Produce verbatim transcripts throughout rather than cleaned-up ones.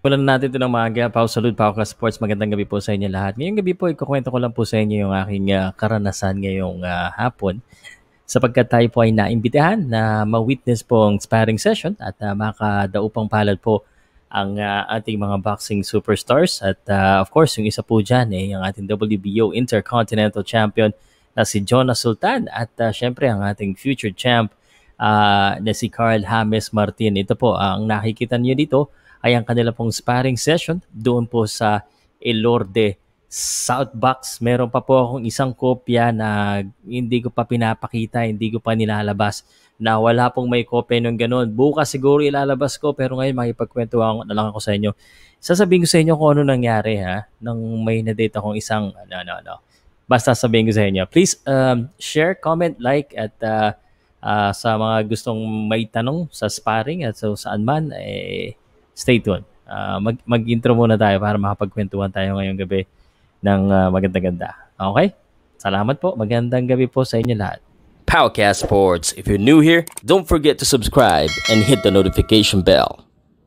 Simulan na natin ito ng maaga. Pau, salute, Powcast Sports. Magandang gabi po sa inyo lahat. Ngayong gabi po, ikukwento ko lang po sa inyo yung aking uh, karanasan ngayong uh, hapon. Sapagkat tayo po ay naimbitahan na ma-witness po ang sparring session at uh, makadaupang palad po ang uh, ating mga boxing superstars. At uh, of course, yung isa po dyan eh, ang ating W B O Intercontinental Champion na si Jonas Sultan. At uh, syempre, ang ating future champ uh, na si Carl James Martin. Ito po, uh, ang nakikita niyo dito ay ang kanila pong sparring session doon po sa Elorde South Box. Meron pa po akong isang kopya na hindi ko pa pinapakita, hindi ko pa nilalabas, na wala pong may kopya nung ganun. Bukas siguro ilalabas ko, pero ngayon makipagkwentuhan na lang ako sa inyo. Sasabihin ko sa inyo kung ano nangyari ha, nang may na-date akong isang, ano, ano, ano. Basta sabihin ko sa inyo. Please um, share, comment, like, at uh, uh, sa mga gustong may tanong sa sparring at so saan man, eh, stay tuned. Uh, mag, mag-intro muna tayo para makapagkwentuhan tayo ngayong gabi ng uh, maganda-ganda. Okay? Salamat po. Magandang gabi po sa inyo lahat. Powcast Sports. If you're new here, don't forget to subscribe and hit the notification bell.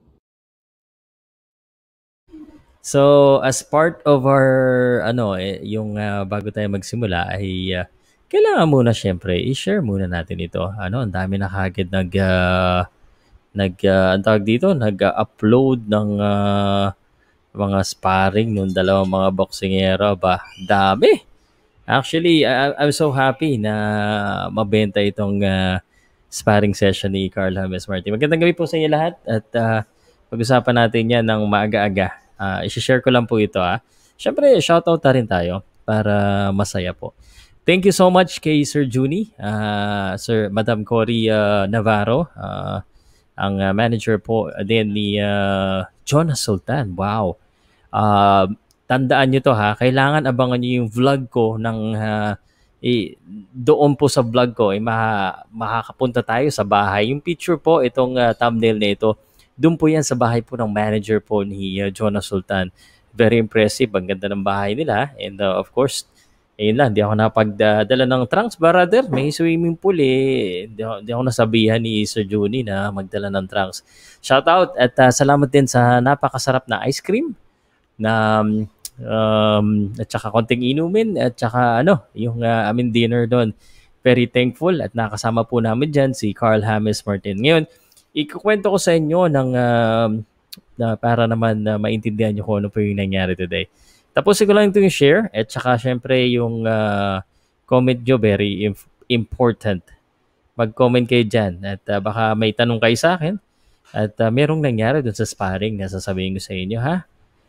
So, as part of our, ano, eh, yung uh, bago tayo magsimula ay uh, kailangan muna syempre i-share muna natin ito. Ano, ang dami na kagad nag... Uh, nag uh, ang tawag dito, nag-upload ng uh, mga sparring ng dalawang mga boksingero ba. Dami. Actually, I- I'm so happy na mabenta itong uh, sparring session ni Carl James Martin. Magandang gabi po sa inyo lahat at uh, pag-usapan natin yan ng maaga-aga. Uh, i-share ko lang po ito. Ah. Siyempre, shoutout na rin tayo para masaya po. Thank you so much kay Sir Juni, uh, Sir Madam Cory uh, Navarro, uh, ang uh, manager po din ni uh, Jonas Sultan. Wow. Uh, tandaan nyo to ha. Kailangan abangan nyo yung vlog ko ng uh, eh, doon po sa vlog ko eh, maha, makakapunta tayo sa bahay. Yung picture po, itong uh, thumbnail na ito, doon po yan sa bahay po ng manager po ni uh, Jonas Sultan. Very impressive. Ang ganda ng bahay nila. And uh, of course, ayun lang, di ako napagdala ng trunks, brother. May swimming pool eh. Di ako, di ako nasabihan ni Sir Juni na magdala ng trunks. Shout out at uh, salamat din sa napakasarap na ice cream na um, at saka konting inumin at saka ano, yung uh, amin dinner doon. Very thankful at nakasama po namin dyan si Carl James Martin. Ngayon, ikukwento ko sa inyo ng uh, na para naman uh, maintindihan nyo kung ano po yung nangyari today. Tapusin ko lang ito yung share at saka syempre yung uh, comment nyo, very imp- important. Mag-comment kayo dyan at uh, baka may tanong kayo sa akin at uh, merong nangyari dun sa sparring na sasabihin ko sa inyo ha.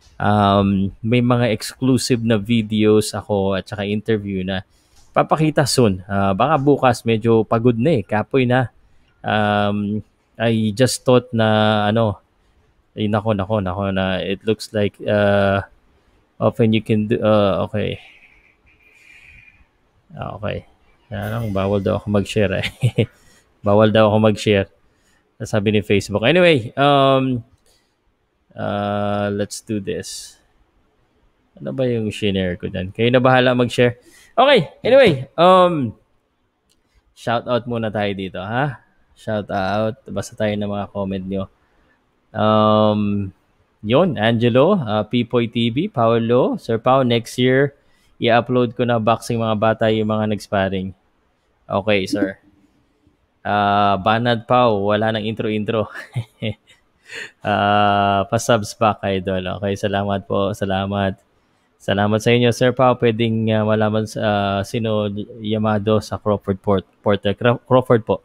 Um, may mga exclusive na videos ako at saka interview na papakita soon. Uh, baka bukas medyo pagod na eh, kapoy na. Um, I just thought na ano, ay nako nako nako na it looks like uh, often you can do, uh, okay. Okay. Anong, bawal daw ako mag-share eh. Bawal daw ako mag-share. Sabi ni Facebook. Anyway, um, uh, let's do this. Ano ba yung share ko dyan? Kayo na bahala mag-share. Okay, anyway, um, shout out muna tayo dito, ha? Shout out. Basta tayo ng mga comment nyo. Um, Yon, Angelo, uh, Pipoy T V, Paolo, Sir Pao, next year, i-upload ko na boxing mga bata yung mga nag-sparring. Okay, sir. Uh, Banad Pao, wala nang intro-intro. uh, pa-subs back, idol. Okay, salamat po, salamat. Salamat sa inyo, Sir Pao. Pwedeng uh, malaman uh, sino Yamado sa Crawford Port, Porter. Crawford po.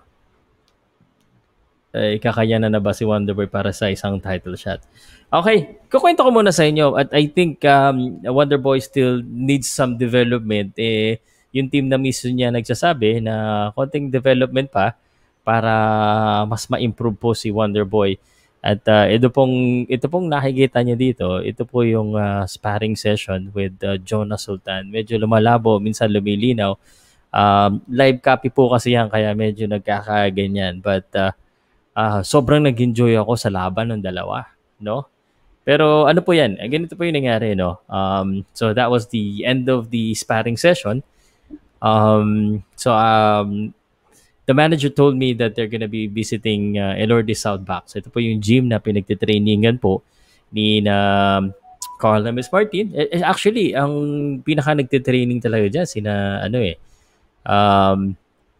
Eh, kakayanan na ba si Wonderboy para sa isang title shot? Okay, kukwento ko muna sa inyo at I think um, Wonderboy still needs some development. Eh, yung team na mismo niya nagsasabi na konting development pa para mas ma-improve po si Wonderboy. At uh, ito pong ito pong nakikita niyo dito, ito po yung uh, sparring session with uh, Jonas Sultan. Medyo lumalabo, minsan lumilinaw. Um, live copy po kasi yan kaya medyo nagkakaganyan. But uh, uh, sobrang nag-enjoy ako sa laban ng dalawa, no? Pero ano po yan, ganito po yung nangyari, no? Um, so that was the end of the sparring session. Um, so um, the manager told me that they're gonna be visiting uh, Elorde South Box. Ito po yung gym na pinagtitrainingan po ni na Carl James Martin. Eh, eh, actually, ang pinaka nagte-training talaga diyan sina ano eh um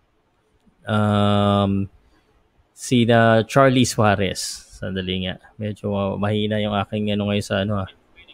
um sina Charlie Suarez. Sandali nga. Medyo mahina yung aking ano ngayon sa ano ah.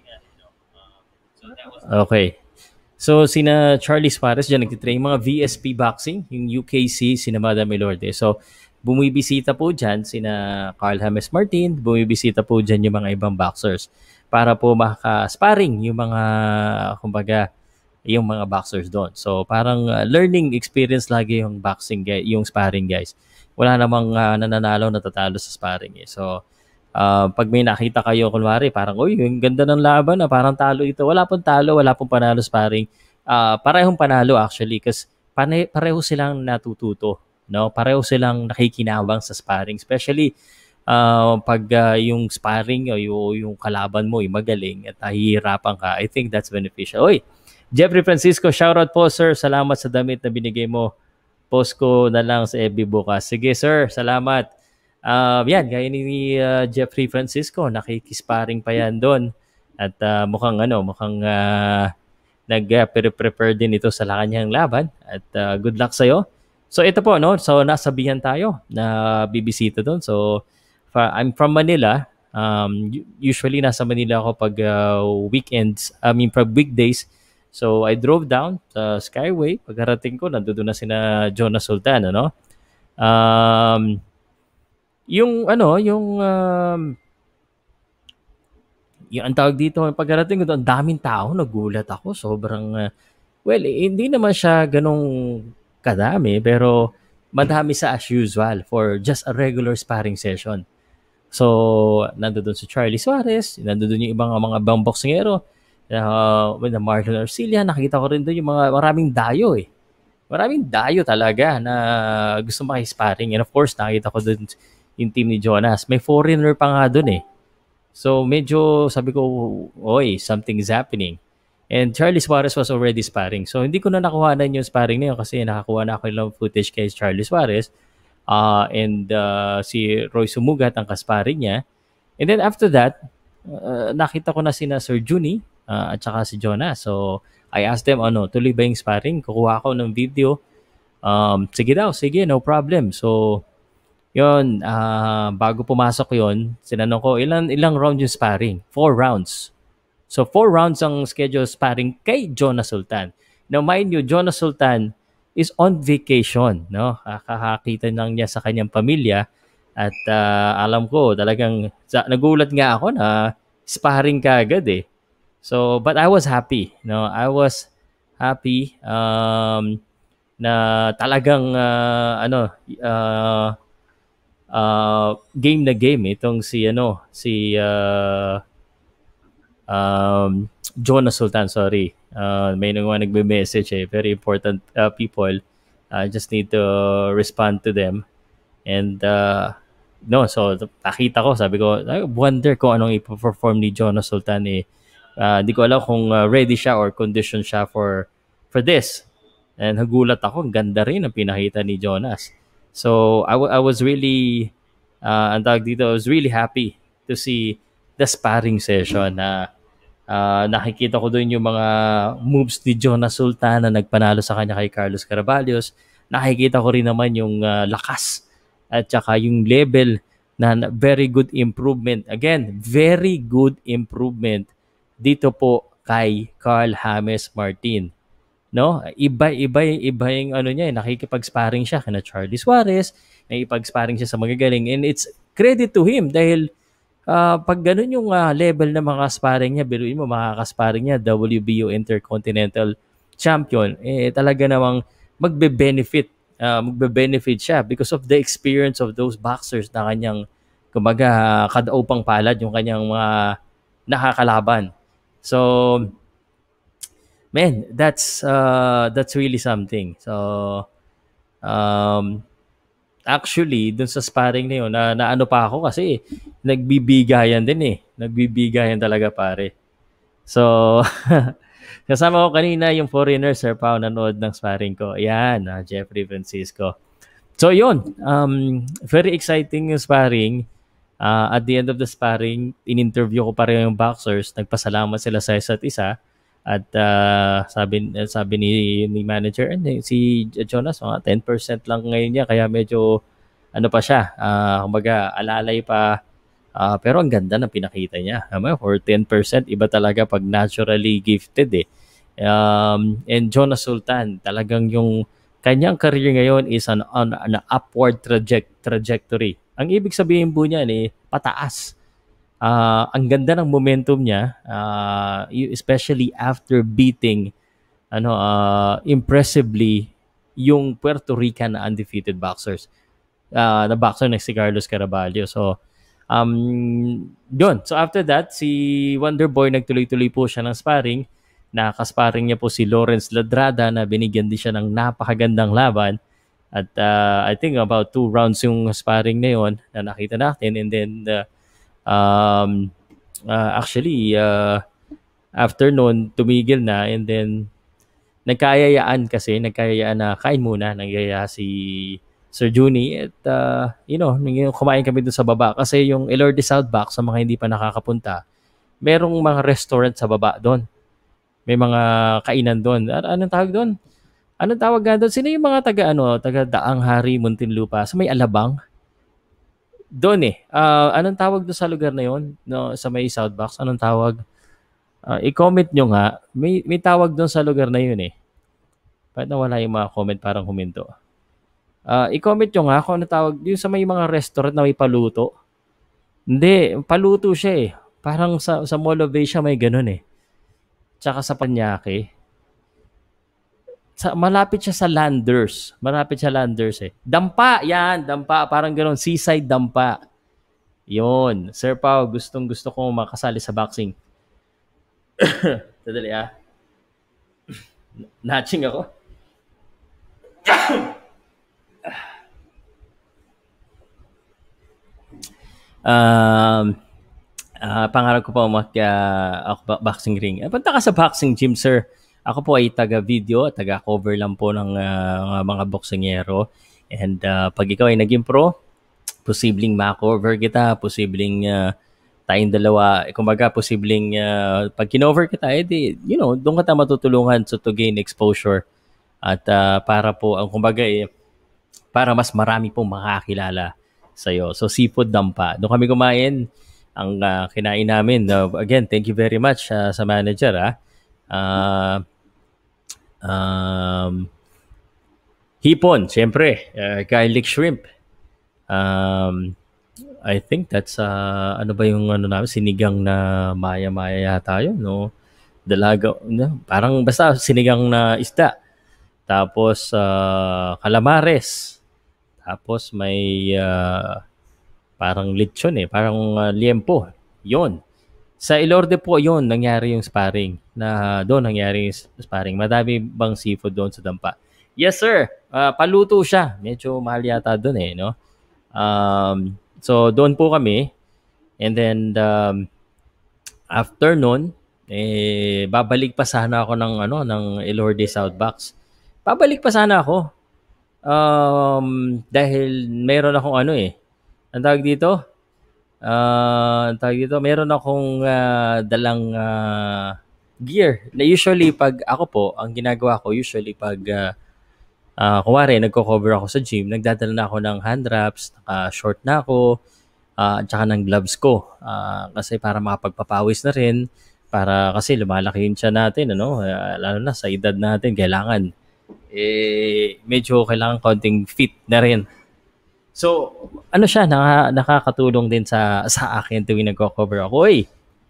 Okay. So, sina Charlie Suarez dyan nagtitrain, mga V S P Boxing, yung U K C, sina Madam Milorde. So, bumibisita po dyan sina Carl James Martin, bumibisita po dyan yung mga ibang boxers para po maka-sparring yung mga, kumbaga, yung mga boxers doon. So, parang uh, learning experience lagi yung boxing, guy- yung sparring guys. Wala namang uh, nananalo, natatalo sa sparring eh. So, uh, pag may nakita kayo, kunwari, parang, uy, yung ganda ng laban, ah, parang talo ito. Wala pong talo, wala pong panalo sparring. Uh, parehong panalo actually kasi pane, pareho silang natututo. No? Pareho silang nakikinabang sa sparring. Especially uh, pag uh, yung sparring o yung, yung kalaban mo ay magaling at nahihirapan ka, I think that's beneficial. Oy, Jeffrey Francisco, shoutout po sir. Salamat sa damit na binigay mo. Post ko na lang sa F B bukas. Sige sir, salamat. Uh, yan, gaya ni uh, Jeffrey Francisco, nakikisparing pa yan doon. At uh, mukhang ano, mukhang uh, nag-prepare din ito sa kanyang laban. At uh, good luck sa'yo. So ito po, no? So nasabihan tayo na bibisita doon. So fa- I'm from Manila. Um, usually nasa Manila ako pag uh, weekends, I mean pag weekdays. So I drove down sa Skyway. Pagkarating ko, nandoon na sina Jonas Sultan, ano? Um, yung ano, yung um, yung ang tawag dito, pagkarating ko doon, ang daming tao, nagulat ako. Sobrang, uh, well, eh, hindi naman siya ganong kadami, pero madami sa as usual for just a regular sparring session. So, nandoon si Charlie Suarez, nandoon yung ibang mga ibang boksingero, uh, with the Marlon Arcilla, nakita ko rin doon yung mga maraming dayo eh. Maraming dayo talaga na gusto makisparring. And of course, nakita ko doon yung team ni Jonas. May foreigner pa nga doon eh. So medyo sabi ko, oy, something is happening. And Charlie Suarez was already sparring. So hindi ko na nakuhanan yung sparring na yun kasi nakakuha na ako ng footage kay Charlie Suarez. Uh, and uh, si Roy Sumugat ang kasparring niya. And then after that, uh, nakita ko na sina Sir Juni uh, at saka si Jonah. So I asked them, ano, tuloy ba yung sparring? Kukuha ako ng video. Um, sige daw, sige, no problem. So yon, ah, bago pumasok yon, sinanong ko, ilan ilang round yung sparring? Four rounds. So, four rounds ang schedule sparring kay Jonas Sultan. Now, mind you, Jonas Sultan is on vacation. No? Kakakita lang niya sa kanyang pamilya. At ah, alam ko, talagang, sa, nagulat nga ako na sparring ka agad eh. So, but I was happy. No? I was happy um, na talagang, uh, ano, uh, uh, game na game itong si ano si uh, um, Jonas Sultan, sorry. Uh, may nang nagbe-message eh, very important uh, people. I uh, just need to respond to them. And uh, no, so nakita ko, sabi ko, I wonder kung anong ipo-perform ni Jonas Sultan eh. Uh, di ko alam kung uh, ready siya or condition siya for for this. And nagulat ako, ang ganda rin ang pinakita ni Jonas. So I, w- I was really uh, ang tawag dito, I was really happy to see the sparring session na uh, nakikita ko doon yung mga moves ni Jonas Sultan na nagpanalo sa kanya kay Carlos Caraballos. Nakikita ko rin naman yung uh, lakas at saka yung level na na- very good improvement. Again, very good improvement dito po kay Carl James Martin. No? Iba-iba iba yung ano niya, eh, nakikipag-sparring siya kina Charlie Suarez, nakikipag-sparring siya sa magagaling, and it's credit to him dahil uh, pag ganun yung uh, level ng mga sparring niya, biruin mo makakasparring niya W B O Intercontinental Champion, eh talaga namang magbe-benefit uh, magbe-benefit siya because of the experience of those boxers na kanyang kumaga kadaupang palad yung kanyang mga nakakalaban. So man, that's uh, that's really something. So um, actually, dun sa sparring na yun, na, na ano pa ako kasi nagbibigayan din eh. Nagbibigayan talaga pare. So, kasama ko kanina yung foreigner, Sir Pao, nanood ng sparring ko. Ayan, uh, Jeffrey Francisco. So, yun. Um, very exciting yung sparring. Uh, at the end of the sparring, in-interview ko pa rin yung boxers. Nagpasalamat sila sa isa't isa. At uh, sabi, sabi ni, ni manager, "Eh, si Jonas, mga ten percent lang ngayon niya. Kaya medyo, ano pa siya, uh, kumbaga, alalay pa. Uh, pero ang ganda ng pinakita niya. Ama, for ten percent, iba talaga pag naturally gifted eh. Um, and Jonas Sultan, talagang yung kanyang career ngayon is an, on an upward traject, trajectory. Ang ibig sabihin po niyan eh, pataas. Ah, ang ganda ng momentum niya, ah, y- especially after beating ano ah, impressively yung Puerto Rican na undefeated boxers. Ah, na boxer na si Carlos Caraballo. So, um, yun. So after that, si Wonder Boy nagtuloy-tuloy po siya ng sparring. Nakasparring niya po si Lawrence Ladrada na binigyan din siya ng napakagandang laban. At uh, I think about two rounds yung sparring na yun na nakita natin. And then, uh, um, uh, actually, uh, after noon, tumigil na. And then, nagkayayaan kasi, nagkayayaan na kain muna. Nagyaya si Sir Juni. At, uh, you know, kumain kami dun sa baba. Kasi yung Elorde Southback, sa mga hindi pa nakakapunta, merong mga restaurant sa baba doon. May mga kainan doon. Anong tawag doon? Anong tawag nga doon? Sino yung mga taga, ano, taga Daang Hari, Muntinlupa? Sa may Alabang? Doon eh. Uh, anong tawag doon sa lugar na yon? No, sa may Southbox? Anong tawag? Uh, i-comment nyo nga. May, may tawag doon sa lugar na yun eh. Bakit nawala yung mga comment parang huminto? Uh, i-comment nyo nga kung ano tawag. Yung sa may mga restaurant na may paluto. Hindi. Paluto siya eh. Parang sa, sa Mall of Asia may ganun eh. Tsaka sa Panyake. Sa, malapit siya sa Landers. Malapit siya Landers eh. Dampa, yan, Dampa. Parang gano'n, seaside Dampa. Yon. Sir Pao, gustong gusto kong makasali sa boxing. Sadali ah. Natching ako. um, uh, pangarap ko pa umak uh, boxing ring. Punta ka sa boxing gym, sir. Ako po ay taga-video, taga-cover lang po ng uh, mga boksingero. And uh, pag ikaw ay naging pro, posibleng ma-cover kita, posibleng uh, tayong dalawa, eh, kumbaga posibleng uh, pag kinover kita, eh, di, you know, doon ka ta matutulungan so to gain exposure. At uh, para po, ang kumbaga eh, para mas marami pong makakilala sa'yo. So, seafood dampa. Doon kami kumain. Ang uh, kinain namin. Uh, again, thank you very much uh, sa manager. Ah. Uh, um, hipon, syempre. Uh, garlic shrimp. Um, I think that's, uh, ano ba yung ano namin, sinigang na maya-maya yata yun, no? Dalaga, no? Parang basta sinigang na isda. Tapos, uh, calamares. Tapos may uh, parang lechon eh, parang uh, liempo. Yon. Sa Ilorde po yon nangyari yung sparring. Na doon nangyari yung sparring. Madami bang seafood doon sa Dampa? Yes sir. Uh, paluto siya. Medyo mahal yata doon eh, no? Um, so doon po kami. And then um, after noon, eh babalik pa sana ako ng ano ng Ilorde Southbox. Babalik pa sana ako. Um, dahil meron akong ano eh. Ang tawag dito? Uh, ang tawag dito, meron akong uh, dalang uh, gear. Na usually pag ako po, ang ginagawa ko usually pag uh, uh, kuwari nagko-cover ako sa gym, nagdadala na ako ng hand wraps, naka-short na ako, uh, at saka ng gloves ko. Uh, kasi para makapagpapawis na rin, para kasi lumalaki yung tiyan natin, ano? Uh, lalo na sa edad natin, kailangan eh medyo kailangan konting fit na rin. So, ano siya, naka, nakakatulong din sa sa akin tuwing nagko-cover ako. Oy,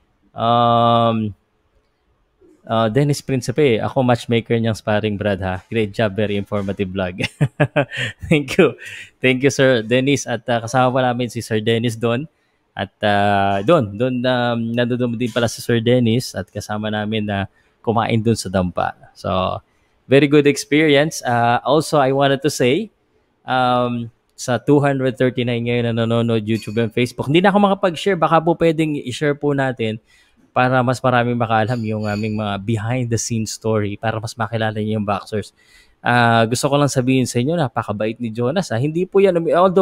um, uh, Dennis Principe, ako matchmaker niyang sparring brad ha. Great job, very informative vlog. Thank you. Thank you, Sir Dennis. At uh, kasama pa namin si Sir Dennis doon. At uh, doon, doon um, nandoon din pala si Sir Dennis at kasama namin na kumain doon sa Dampa. So, very good experience. Uh, also, I wanted to say, um, sa two hundred thirty-nine ngayon na nanonood YouTube and Facebook, hindi na ako makapag-share. Baka po pwedeng i-share po natin para mas maraming makaalam yung aming mga behind-the-scenes story, para mas makilala niyo yung boxers. Uh, gusto ko lang sabihin sa inyo, napakabait ni Jonas. Ha? Hindi po yan, although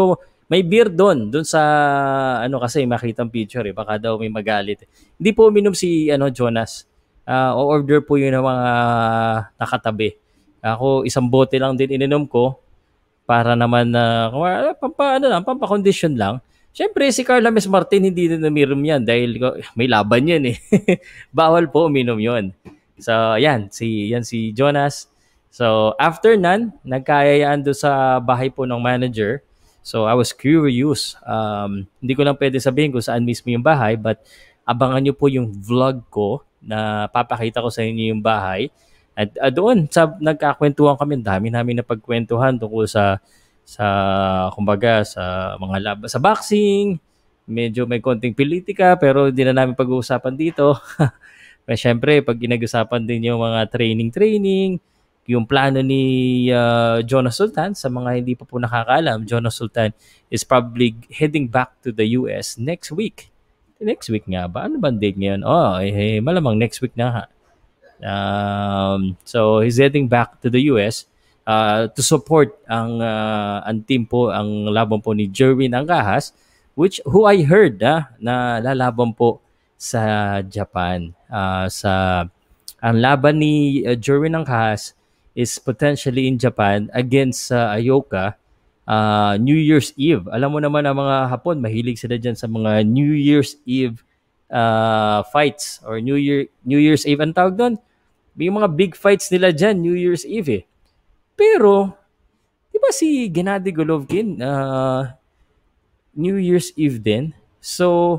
May beer doon, doon sa ano kasi makitang picture eh, baka daw may magalit. Hindi po uminom si ano Jonas. Ah, o-order po yun ng mga nakatabi. Ako isang bote lang din ininom ko para naman na uh, pampa ano lang, pampa-condition lang. Siyempre si Carla Mes Martin hindi din uminom yan dahil may laban yan eh. Bawal po uminom yon. So, yan si yan si Jonas. So, after nun, nagkayayaan do sa bahay po ng manager. So, I was curious. Um, hindi ko lang pwede sabihin kung saan mismo yung bahay, but abangan nyo po yung vlog ko na papakita ko sa inyo yung bahay. At uh, doon, sa, nagkakwentuhan kami. Dami namin na pagkwentuhan tungkol sa, sa kumbaga, sa mga lab, sa boxing. Medyo may konting politika, pero hindi na namin pag-uusapan dito. Pero syempre, pag ginag-usapan din yung mga training-training, yung plano ni uh, Jonas Sultan, sa mga hindi pa po nakakaalam, Jonas Sultan is probably heading back to the U S next week. Next week nga ba? Ano ba ang date ngayon? Oh, eh, eh, malamang next week na ha. Um, so he's heading back to the U S uh, to support ang uh, ang team po, ang laban po ni Jerwin Angahas, which who I heard ah, na lalaban po sa Japan. Uh, sa ang laban ni uh, Jerwin Angahas is potentially in Japan against uh, Ayoka uh, New Year's Eve. Alam mo naman ang mga Hapon, mahilig sila dyan sa mga New Year's Eve uh, fights or New Year New Year's Eve ang tawag doon. May mga big fights nila dyan, New Year's Eve eh. Pero, di ba si Gennady Golovkin, uh, New Year's Eve din? So,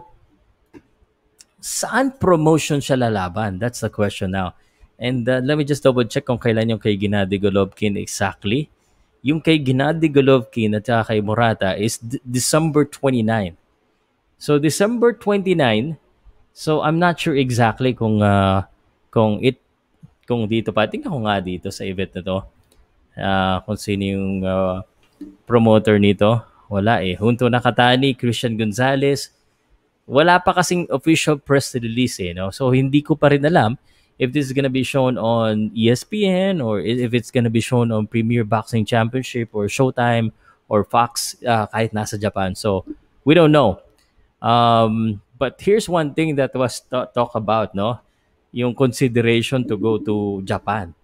saan promotion siya lalaban? That's the question now. And uh, let me just double check kung kailan yung kay Gennady Golovkin exactly. Yung kay Gennady Golovkin at saka kay Murata is D- December twenty-ninth. So, December twenty-ninth, so I'm not sure exactly kung uh, kung it kung dito pa. Tingnan ko nga dito sa event na to. Uh, kung sino yung uh, promoter nito. Wala eh. Junto Nakatani, Christian Gonzalez. Wala pa kasing official press release eh. No? So, hindi ko pa rin alam if this is gonna be shown on E S P N or if it's gonna be shown on Premier Boxing Championship or Showtime or Fox uh, kahit nasa Japan. So, we don't know. Um, but here's one thing that was th- talk about, no? Yung consideration to go to Japan.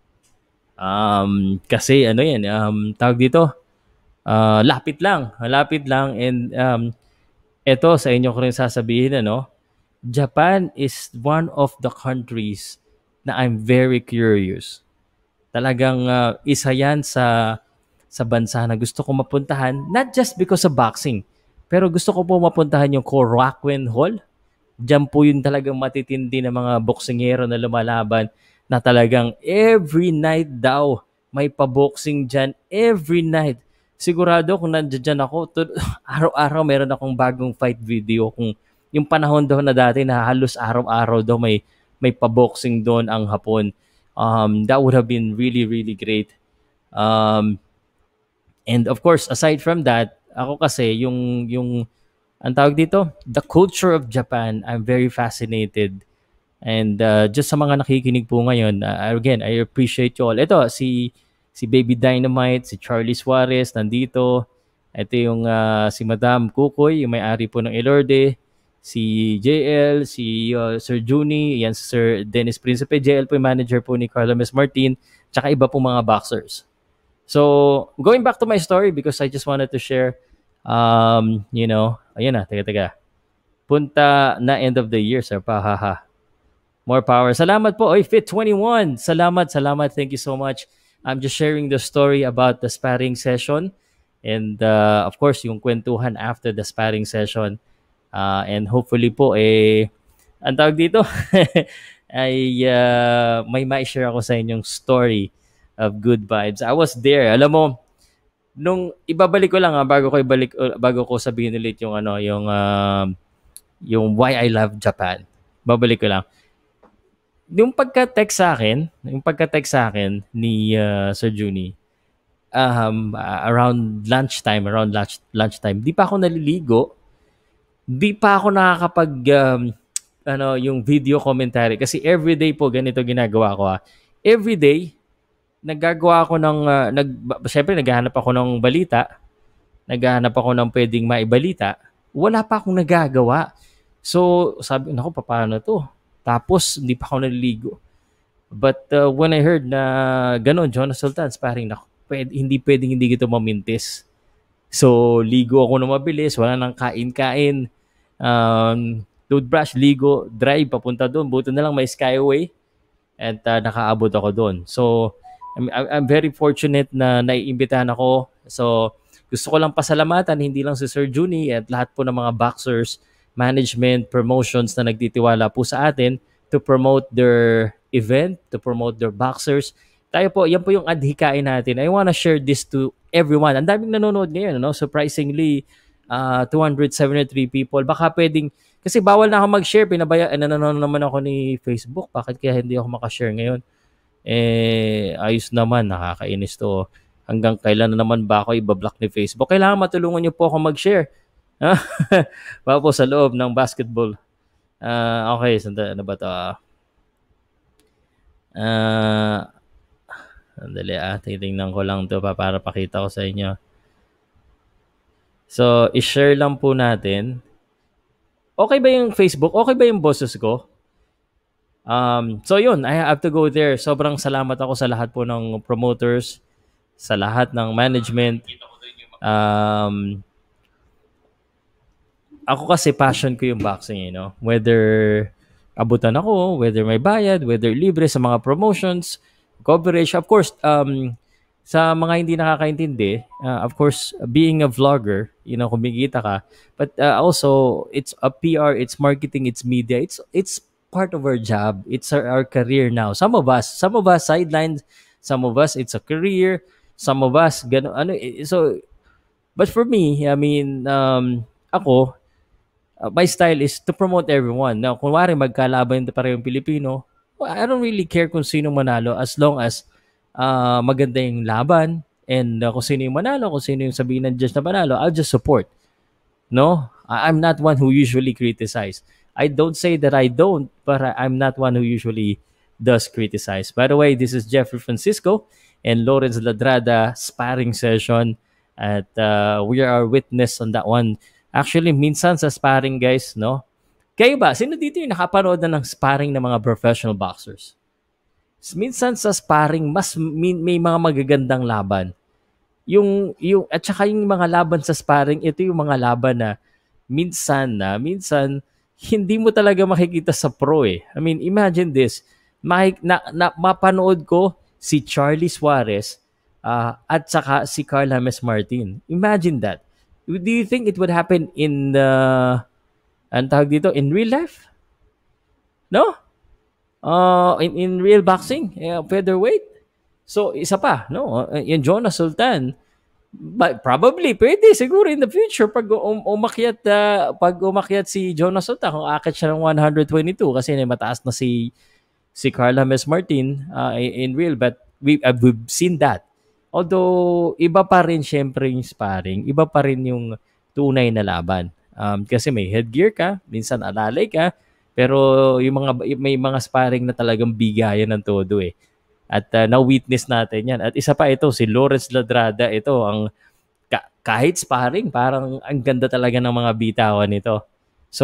Um, kasi ano yan, um, tawag dito, uh, lapit lang, lapit lang and um, eto sa inyo ko rin sasabihin, ano, Japan is one of the countries na I'm very curious. Talagang uh, isa yan sa sa bansa na gusto ko mapuntahan, not just because of boxing, pero gusto ko po mapuntahan yung Korakuen Hall. Diyan po yun talagang matitindi ng mga boksingero na lumalaban na talagang every night daw may pa-boxing dyan. Every night. Sigurado kung nandiyan ako, to, araw-araw meron akong bagong fight video. Kung yung panahon daw na dati na halos araw-araw daw may, may pa-boxing doon ang Hapon. Um, that would have been really, really great. Um, and of course, aside from that, ako kasi yung yung ang tawag dito, the culture of Japan, I'm very fascinated. And uh, just sa mga nakikinig po ngayon, uh, again, I appreciate you all. Ito, si si Baby Dynamite, si Charlie Suarez, nandito. Ito yung uh, si Madam Kukoy, yung may-ari po ng Elorde. Si J L, si uh, Sir Juni, yan si Sir Dennis Principe. J L po yung manager po ni Carla Mes Martin, tsaka iba po mga boxers. So, going back to my story because I just wanted to share, um, you know, ayun na, teka, teka. Punta na end of the year, sir. Pahaha. More power. Salamat po. Oy, Fit twenty-one. Salamat, salamat. Thank you so much. I'm just sharing the story about the sparring session. And uh, of course, yung kwentuhan after the sparring session. Uh, and hopefully po, eh, ang tawag dito, ay uh, may ma-share ako sa inyong story of good vibes. I was there. Alam mo, nung ibabalik ko lang ha, bago ko ibalik bago ko sabihin ulit yung ano yung uh, yung why I love Japan. Babalik ko lang. Yung pagka-text sa akin, yung pagka-text sa akin ni uh, Sir Juni, um, uh, around lunchtime, around lunch lunchtime, di pa ako naliligo. Di pa ako nakakapag um, ano, yung video commentary kasi everyday po ganito ginagawa ko ha. Everyday naggagawa ako ng uh, nag syempre naghahanap ako ng balita naghahanap ako ng pwedeng maibalita, wala pa akong nagagawa. So, sabi, naku, paano to? Tapos, hindi pa ako naliligo. But uh, when I heard na gano'n, Jonas Sultan, sparring, naku, pwede, hindi pwedeng hindi kita mamintis. So, ligo ako na mabilis, wala nang kain-kain. Um, toothbrush, ligo, drive, papunta doon. Buto na lang may skyway at uh, nakaabot ako doon. So, I'm, I'm very fortunate na naiimbitahan ako. So, gusto ko lang pasalamatan, hindi lang si Sir Juni at lahat po ng mga boxers, management, promotions na nagtitiwala po sa atin to promote their event, to promote their boxers. Tayo po, yan po yung adhikain natin. I wanna share this to everyone. Ang daming nanonood ngayon, no? Surprisingly, uh, two hundred seventy-three people. Baka pwedeng, kasi bawal na ako mag-share. Pinabaya, eh, nanonood naman ako ni Facebook. Bakit kaya hindi ako makashare ngayon? Eh, ayos naman, nakakainis to. Hanggang kailan na naman ba ako ibablock ni Facebook? Kailangan matulungan niyo po ako mag-share. Baka po sa loob ng basketball. Uh, okay, sanda, ano ba to? Uh, sandali ah, titingnan ko lang to pa para pakita ko sa inyo. So, i-share lang po natin. Okay ba yung Facebook? Okay ba yung boses ko? Um, so yun, I have to go there. Sobrang salamat ako sa lahat po ng promoters, sa lahat ng management. Um, ako kasi passion ko yung boxing, you know. Whether abutan ako, whether may bayad, whether libre sa mga promotions, coverage. Of course, um, sa mga hindi nakakaintindi, uh, of course, being a vlogger, you know, kumikita ka. But uh, also, it's a P R, it's marketing, it's media. It's it's part of our job. It's our, our career now. Some of us, some of us sidelines, some of us it's a career, some of us gano ano eh, so but for me, I mean, um ako, uh, my style is to promote everyone. Now, kung wari magkalaban parehong Pilipino, well, I don't really care kung sino manalo as long as uh, maganda yung laban and uh, kung sino yung manalo, kung sino yung sabihin ng judge na manalo, I'll just support. No, I- I'm not one who usually criticize. I don't say that I don't, but I- I'm not one who usually does criticize. By the way, this is Jeffrey Francisco and Lawrence Ladrada sparring session at uh, we are witness on that one. Actually, minsan sa sparring guys, no? Kayo ba, sino dito yung nakapanood na ng sparring ng mga professional boxers? Minsan sa sparring, mas min- may mga magagandang laban yung yung at saka yung mga laban sa sparring, ito yung mga laban na minsan na minsan hindi mo talaga makikita sa pro eh. I mean, imagine this. Makik, na, na mapanood ko si Charlie Suarez uh, at saka si Carl James Martin. Imagine that. Do you think it would happen in the ang tawag dito in real life? No? Uh, in in real boxing, uh, featherweight. So isa pa, no? Uh, yung Jonas Sultan, but probably pwede siguro in the future pag um, umakyat uh, pag umakyat si Jonas Sultan kung akit siya ng one twenty-two kasi na mataas na si si Carl James Martin uh, in real, but we uh, we've seen that. Although iba pa rin syempre yung sparring, iba pa rin yung tunay na laban. Um, kasi may headgear ka, minsan alalay ka, pero yung mga may mga sparring na talagang bigayan ng todo eh. At uh, na-witness natin yan. At isa pa ito, si Lawrence Ladrada, ito, ang ka- kahit sparring, parang ang ganda talaga ng mga bitawan nito. So,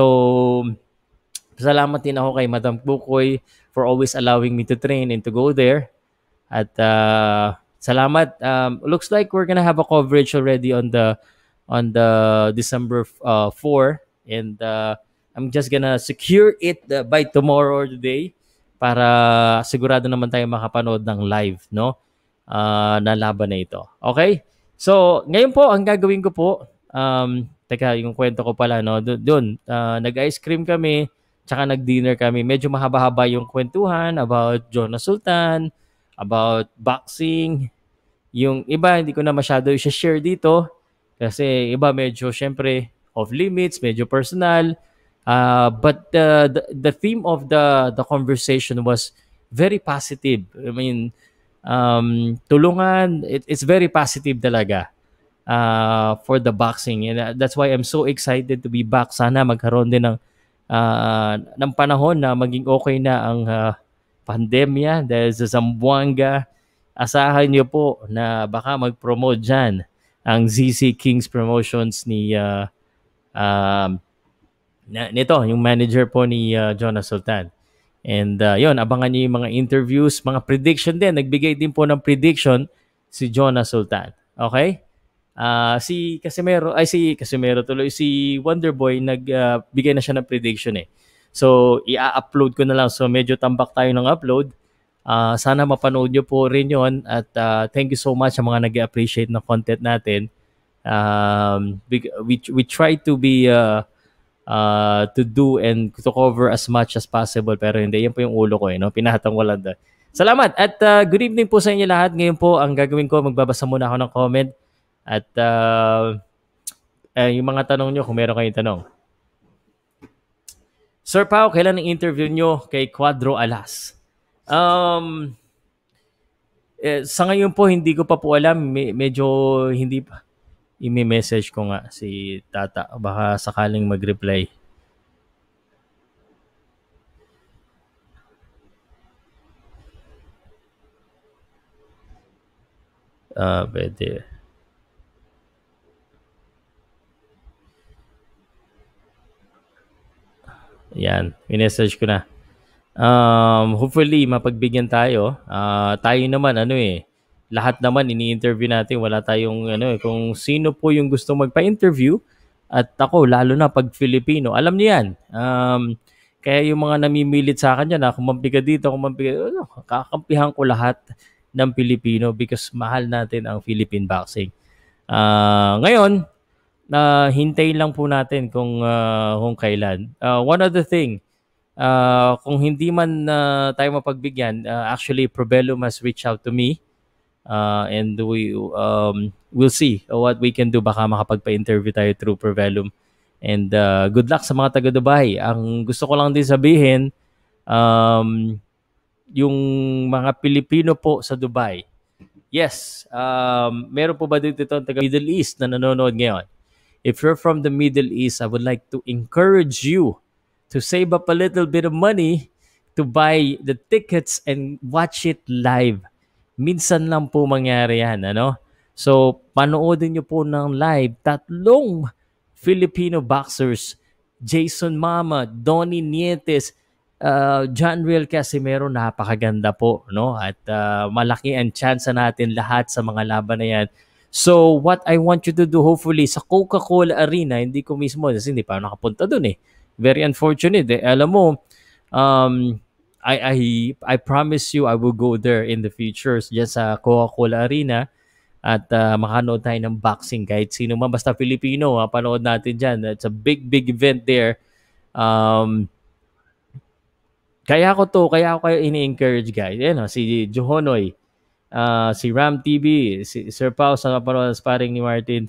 salamat din ako kay Madam Bukoy for always allowing me to train and to go there. At uh, salamat. Um, looks like we're gonna have a coverage already on the on the December uh, fourth. And uh, I'm just gonna secure it uh, by tomorrow or today para sigurado naman tayo makapanood ng live, no? Uh, na laban na ito. Okay? So, ngayon po, ang gagawin ko po, um, teka, yung kwento ko pala, no? Doon, uh, nag-ice cream kami, tsaka nag-dinner kami. Medyo mahaba-haba yung kwentuhan about Jonas Sultan, about boxing. Yung iba, hindi ko na masyado i-share dito kasi iba medyo, syempre, off limits, medyo personal. Uh, but uh, the the theme of the the conversation was very positive. I mean, um, tulungan. It, it's very positive talaga uh, for the boxing, and uh, that's why I'm so excited to be back. Sana magkaroon din ng uh, ng panahon na maging okay na ang uh, pandemya dahil sa Zamboanga. Asahan niyo po na baka mag-promote dyan ang Z Z Kings Promotions ni uh, um, na, nito, yung manager po ni uh, Jonas Sultan. And uh, yun, abangan niyo yung mga interviews, mga prediction din. Nagbigay din po ng prediction si Jonas Sultan. Okay? Ah, si Casimero, ay si Casimero tuloy, si Wonderboy nagbigay uh, na siya ng prediction eh. So, i-upload ko na lang. So, medyo tambak tayo ng upload. Ah, sana mapanood niyo po rin 'yon at uh, thank you so much sa mga nag-appreciate ng content natin. Um, we, we, we try to be uh, uh, to do and to cover as much as possible pero hindi, yan po yung ulo ko eh, no? Pinahatang walanda. Salamat at uh, good evening po sa inyo lahat. Ngayon po ang gagawin ko, magbabasa muna ako ng comment at uh, uh, yung mga tanong nyo kung meron kayong tanong. Sir Pao, kailan ang interview nyo kay Quadro Alas? Um, eh, sa ngayon po hindi ko pa po alam, Me- medyo hindi pa. I-message ko nga si Tata, baka sakaling mag-reply. Ah, uh, pwede. Yan, i-message ko na. Um, hopefully, mapagbigyan tayo. Uh, tayo naman, ano eh, lahat naman ini-interview natin. Wala tayong, ano eh, kung sino po yung gusto magpa-interview. At ako, lalo na pag Filipino, alam niyo yan. Um, kaya yung mga namimilit sa akin dyan, ah, kumampi ka dito, kumampi ka, ano, kakampihan ko lahat ng Pilipino because mahal natin ang Philippine boxing. Uh, ngayon, na uh, hintayin lang po natin kung uh, kung kailan. Uh, one other thing, uh, kung hindi man uh, tayo mapagbigyan, uh, actually Probellum has reached out to me uh, and we um, we'll see what we can do. Baka makapagpa-interview tayo through Probellum. And uh, good luck sa mga taga Dubai. Ang gusto ko lang din sabihin, um, yung mga Pilipino po sa Dubai, yes, um, meron po ba dito taga Middle East na nanonood ngayon? If you're from the Middle East, I would like to encourage you to save up a little bit of money to buy the tickets and watch it live. Minsan lang po mangyari yan, ano? So, panoodin nyo po ng live tatlong Filipino boxers, Jason Mama, Donnie Nietes, uh, John Riel Casimero, napakaganda po, no? At uh, malaki ang chance natin lahat sa mga laban na yan. So, what I want you to do, hopefully, sa Coca-Cola Arena, hindi ko mismo, kasi hindi pa nakapunta dun eh. Very unfortunate. Eh. Alam mo, um, I, I, I promise you, I will go there in the future just sa Coca-Cola Arena at uh, makanood tayo ng boxing kahit sino man, basta Filipino, ha, panood natin dyan. It's a big, big event there. Um, kaya ko to, kaya ako kayo ini-encourage, guys. Yan, si Johonoy, Uh, si Ram T V, si Sir Pao sa kapanood sparring ni Martin.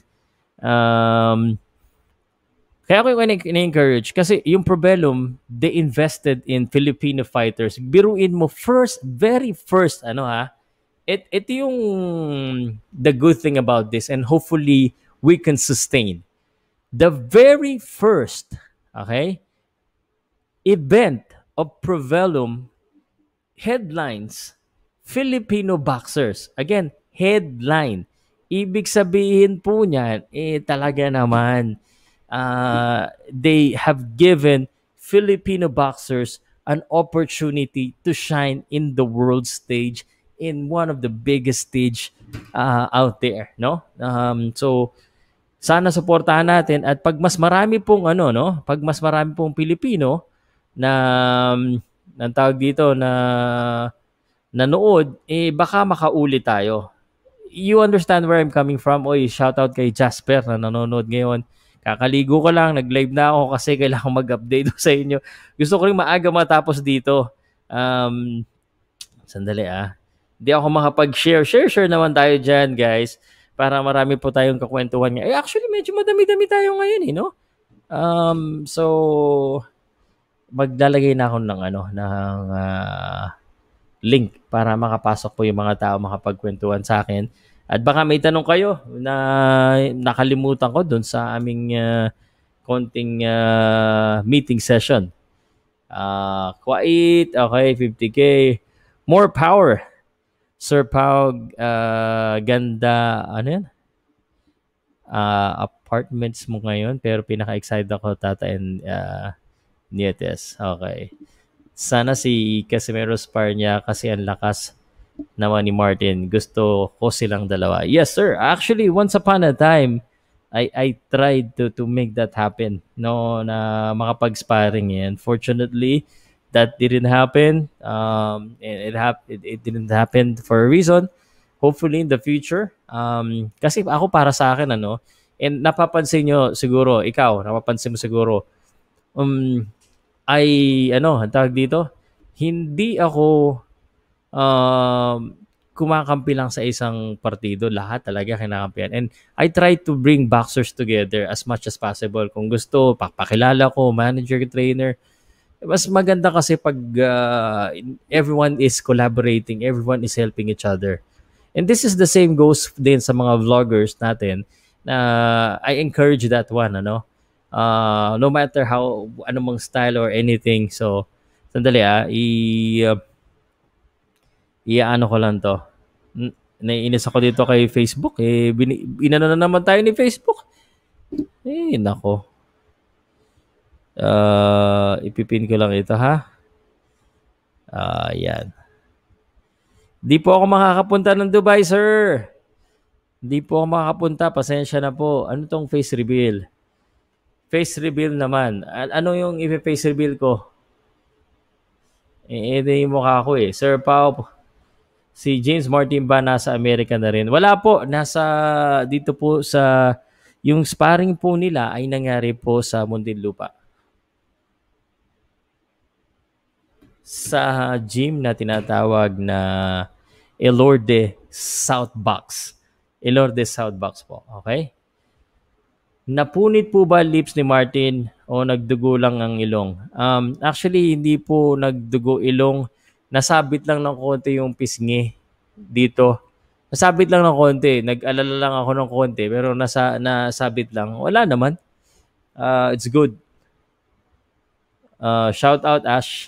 Um, kaya ko yung in-encourage kasi yung Probellum, they invested in Filipino fighters. Biruin mo first, very first, ano ha, it, ito yung the good thing about this and hopefully we can sustain. The very first, okay, event of Probellum headlines Filipino boxers. Again, headline. Ibig sabihin po niyan, eh talaga naman, uh, they have given Filipino boxers an opportunity to shine in the world stage, in one of the biggest stage uh, out there, no? Um, so, sana suportahan natin at pag mas marami pong ano, no? Pag mas marami pong Pilipino na, um, ng tawag dito na nanood, eh baka makauli tayo. You understand where I'm coming from? Oy, shout out kay Jasper na nanonood ngayon. Kakaligo ko lang, nag-live na ako kasi kailangan mag-update sa inyo. Gusto ko rin maaga matapos dito. Um, sandali ah. Hindi ako makapag-share. Share-share naman tayo dyan, guys. Para marami po tayong kakwentuhan nga. Eh, actually, medyo madami-dami tayo ngayon, eh, no? Um, so, maglalagay na ako ng ano, ng uh, link para makapasok po yung mga tao makapagkwentuhan sa akin. At baka may tanong kayo na nakalimutan ko doon sa aming uh, konting uh, meeting session. Uh, quiet, okay, fifty K. More power. Sir Pau, uh, ganda, ano yan? ah, apartments mo ngayon, pero pinaka-excited ako, Tata and ah, Nietes. Okay. Sana si Casimiro spar niya kasi ang lakas naman ni Martin. Gusto ko silang dalawa. Yes, sir. Actually, once upon a time, I I tried to to make that happen. No, na makapag-sparring yan. Fortunately, that didn't happen. Um, it, it, hap- it, it didn't happen for a reason. Hopefully in the future. Um, kasi ako para sa akin, ano, and napapansin nyo siguro, ikaw, napapansin mo siguro, um, ay, ano, ang tawag dito, hindi ako um, kumakampi lang sa isang partido. Lahat talaga kinakampihan. And I try to bring boxers together as much as possible. Kung gusto, papakilala ko, manager, trainer. Mas maganda kasi pag uh, everyone is collaborating, everyone is helping each other. And this is the same goes din sa mga vloggers natin na I encourage that one, ano? Uh, no matter how, anumang style or anything. So, sandali ah, i, uh, i-ano ko lang to. N- Naiinis ako dito kay Facebook. Eh, bini, inano na naman tayo ni Facebook. Eh, nako. Uh, ipipin ko lang ito, ha? Ah, yan. Di po ako makakapunta ng Dubai, sir. Di po ako makakapunta. Pasensya na po. Ano tong face reveal? Face reveal naman. A- ano yung i-face reveal ko? Eh, ito yung mukha ko eh. Sir Pao, si James Martin ba nasa Amerika na rin? Wala po. Nasa dito po sa yung sparring po nila ay nangyari po sa Muntinlupa. Sa gym na tinatawag na Elorde South Box. Elorde South Box po. Okay? Napunit po ba lips ni Martin o nagdugo lang ang ilong? Um, actually, hindi po nagdugo ilong. Nasabit lang ng konti yung pisngi dito. Nasabit lang ng konti. Nag-alala lang ako ng konti pero nasa, nasabit lang. Wala naman. Uh, it's good. Uh, shout out Ash.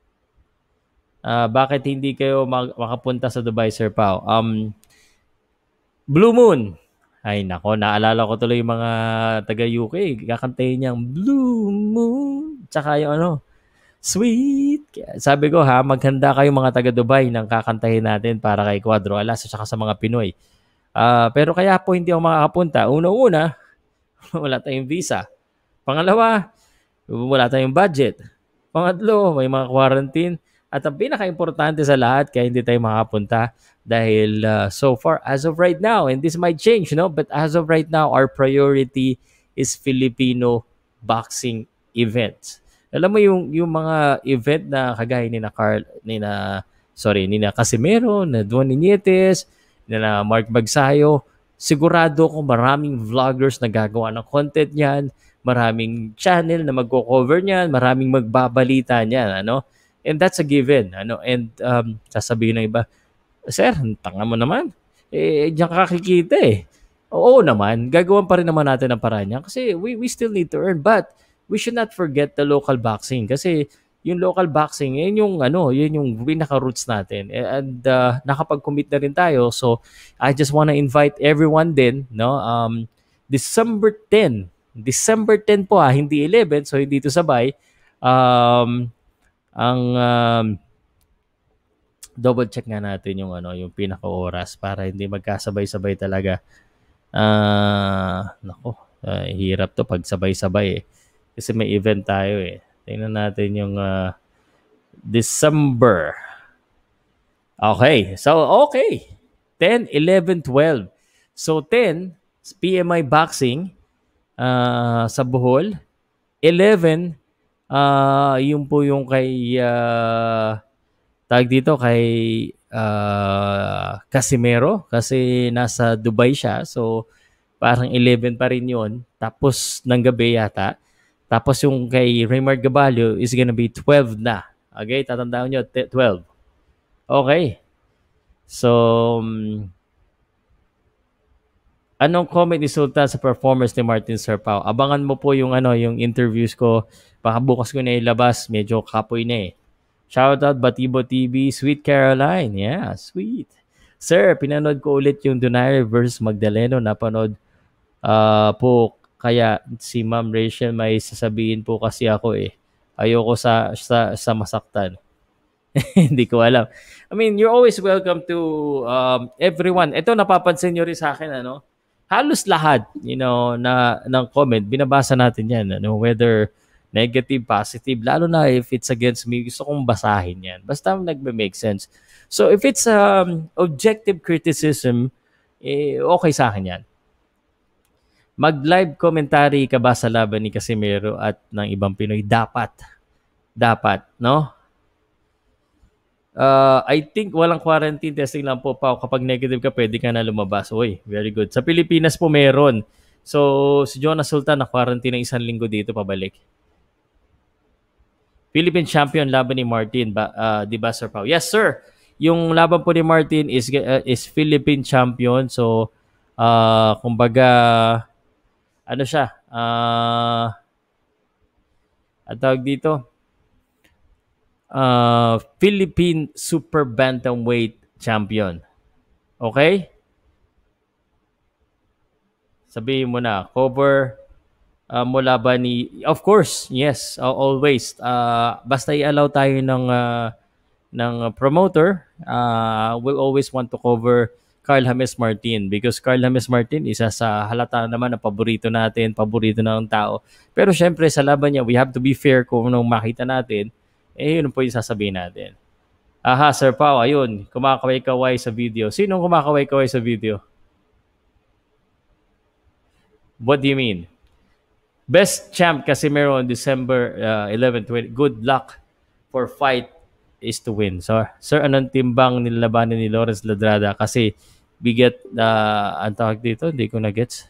Uh, bakit hindi kayo mag- makapunta sa Dubai, Sir Pao? Um, Blue Moon. Ay nako, naalala ko tuloy yung mga taga-U K. Kakantayin niyang Blue Moon. Tsaka yung ano, Sweet. Sabi ko ha, maghanda kayo mga taga-Dubai ng kakantahin natin para kay Quadro Alas at saka sa mga Pinoy. Ah, pero kaya po hindi ako makakapunta. Una-una, wala tayong visa. Pangalawa, wala tayong budget. Pangatlo, may mga quarantine. At ang pinaka-importante sa lahat, kaya hindi tayo makapunta dahil uh, so far, as of right now, and this might change, no? But as of right now, our priority is Filipino boxing events. Alam mo yung yung mga event na kagaya ni na Carl, ni na sorry, ni na Casimero, na Duan Nietes, ni na Mark Bagsayo, sigurado ko maraming vloggers na gagawa ng content niyan, maraming channel na magko-cover niyan, maraming magbabalita niyan, ano? And that's a given, ano? And um, sasabihin ng iba, sir, tanga mo naman. Eh, diyan ka kakikita eh. Oo naman, gagawin pa rin naman natin ang paraan niya kasi we, we still need to earn. But we should not forget the local boxing kasi yung local boxing, yun yung ano, yun yung pinaka-roots natin. And uh, nakapag-commit na rin tayo. So I just wanna invite everyone din, no? Um, December tenth. December tenth po ah, hindi eleven, so hindi ito sabay. Um, ang um, double check nga natin yung ano, yung pinaka-oras para hindi magkasabay-sabay talaga. Ah, uh, nako, uh, hirap to pag sabay-sabay eh. Kasi may event tayo eh. Tingnan natin yung uh, December. Okay, so okay. ten, eleven, twelve. So ten, P M I Boxing uh, sa Bohol. eleven, uh, yung po yung kay uh, tag dito kay uh, Casimero kasi nasa Dubai siya. So parang eleven pa rin yun. Tapos ng gabi yata. Tapos yung kay Raymar Gabalio is gonna be twelve na. Okay, tatandaan nyo, twelve. Okay. So, um, anong comment ni Sultan sa performance ni Martin Serpao? Abangan mo po yung ano, yung interviews ko. Baka bukas ko na ilabas. Medyo kapoy na eh. Shoutout Batibo T V, Sweet Caroline. Yeah, sweet. Sir, pinanood ko ulit yung Donaire versus Magdaleno. Napanood Ah, po kaya si Ma'am Rachel may sasabihin po kasi ako eh. Ayoko sa sa, sa masaktan. Hindi ko alam. I mean, you're always welcome to um, everyone. Ito napapansin nyo rin sa akin, ano? Halos lahat, you know, na ng comment, binabasa natin yan, ano? Whether negative, positive, lalo na if it's against me, gusto kong basahin yan. Basta nagme-make sense. So if it's um, objective criticism, eh, okay sa akin yan. Mag-live commentary ka ba sa laban ni Casimero at ng ibang Pinoy? Dapat. Dapat, no? Uh, I think walang quarantine testing lang po pa. Kapag negative ka, pwede ka na lumabas. Uy, very good. Sa Pilipinas po meron. So, si Jonas Sultan na quarantine ng isang linggo dito pabalik. Philippine champion laban ni Martin. Ba, uh, di ba, Sir Pao? Yes, sir. Yung laban po ni Martin is uh, is Philippine champion. So, uh, kumbaga, ano siya? Uh, ang tawag dito? Uh, Philippine Super Bantamweight champion. Okay? Sabihin mo na, cover uh, mula ba ni... Of course, yes, uh, always. Uh, basta i-allow tayo ng, uh, ng promoter, uh, we'll always want to cover Carl James Martin because Carl James Martin isa sa halata naman na paborito natin, paborito ng tao. Pero syempre sa laban niya, we have to be fair kung anong makita natin, eh yun po yung sasabihin natin. Aha, Sir Pao, ayun, kumakaway-kaway sa video. Sinong kumakaway-kaway sa video? What do you mean? Best champ Casimero on December uh, eleventh. Good luck for fight is to win. So, sir, anong timbang nilabanan ni Lawrence Ladrada? Kasi bigat na uh, ang tawag dito, hindi ko na-gets.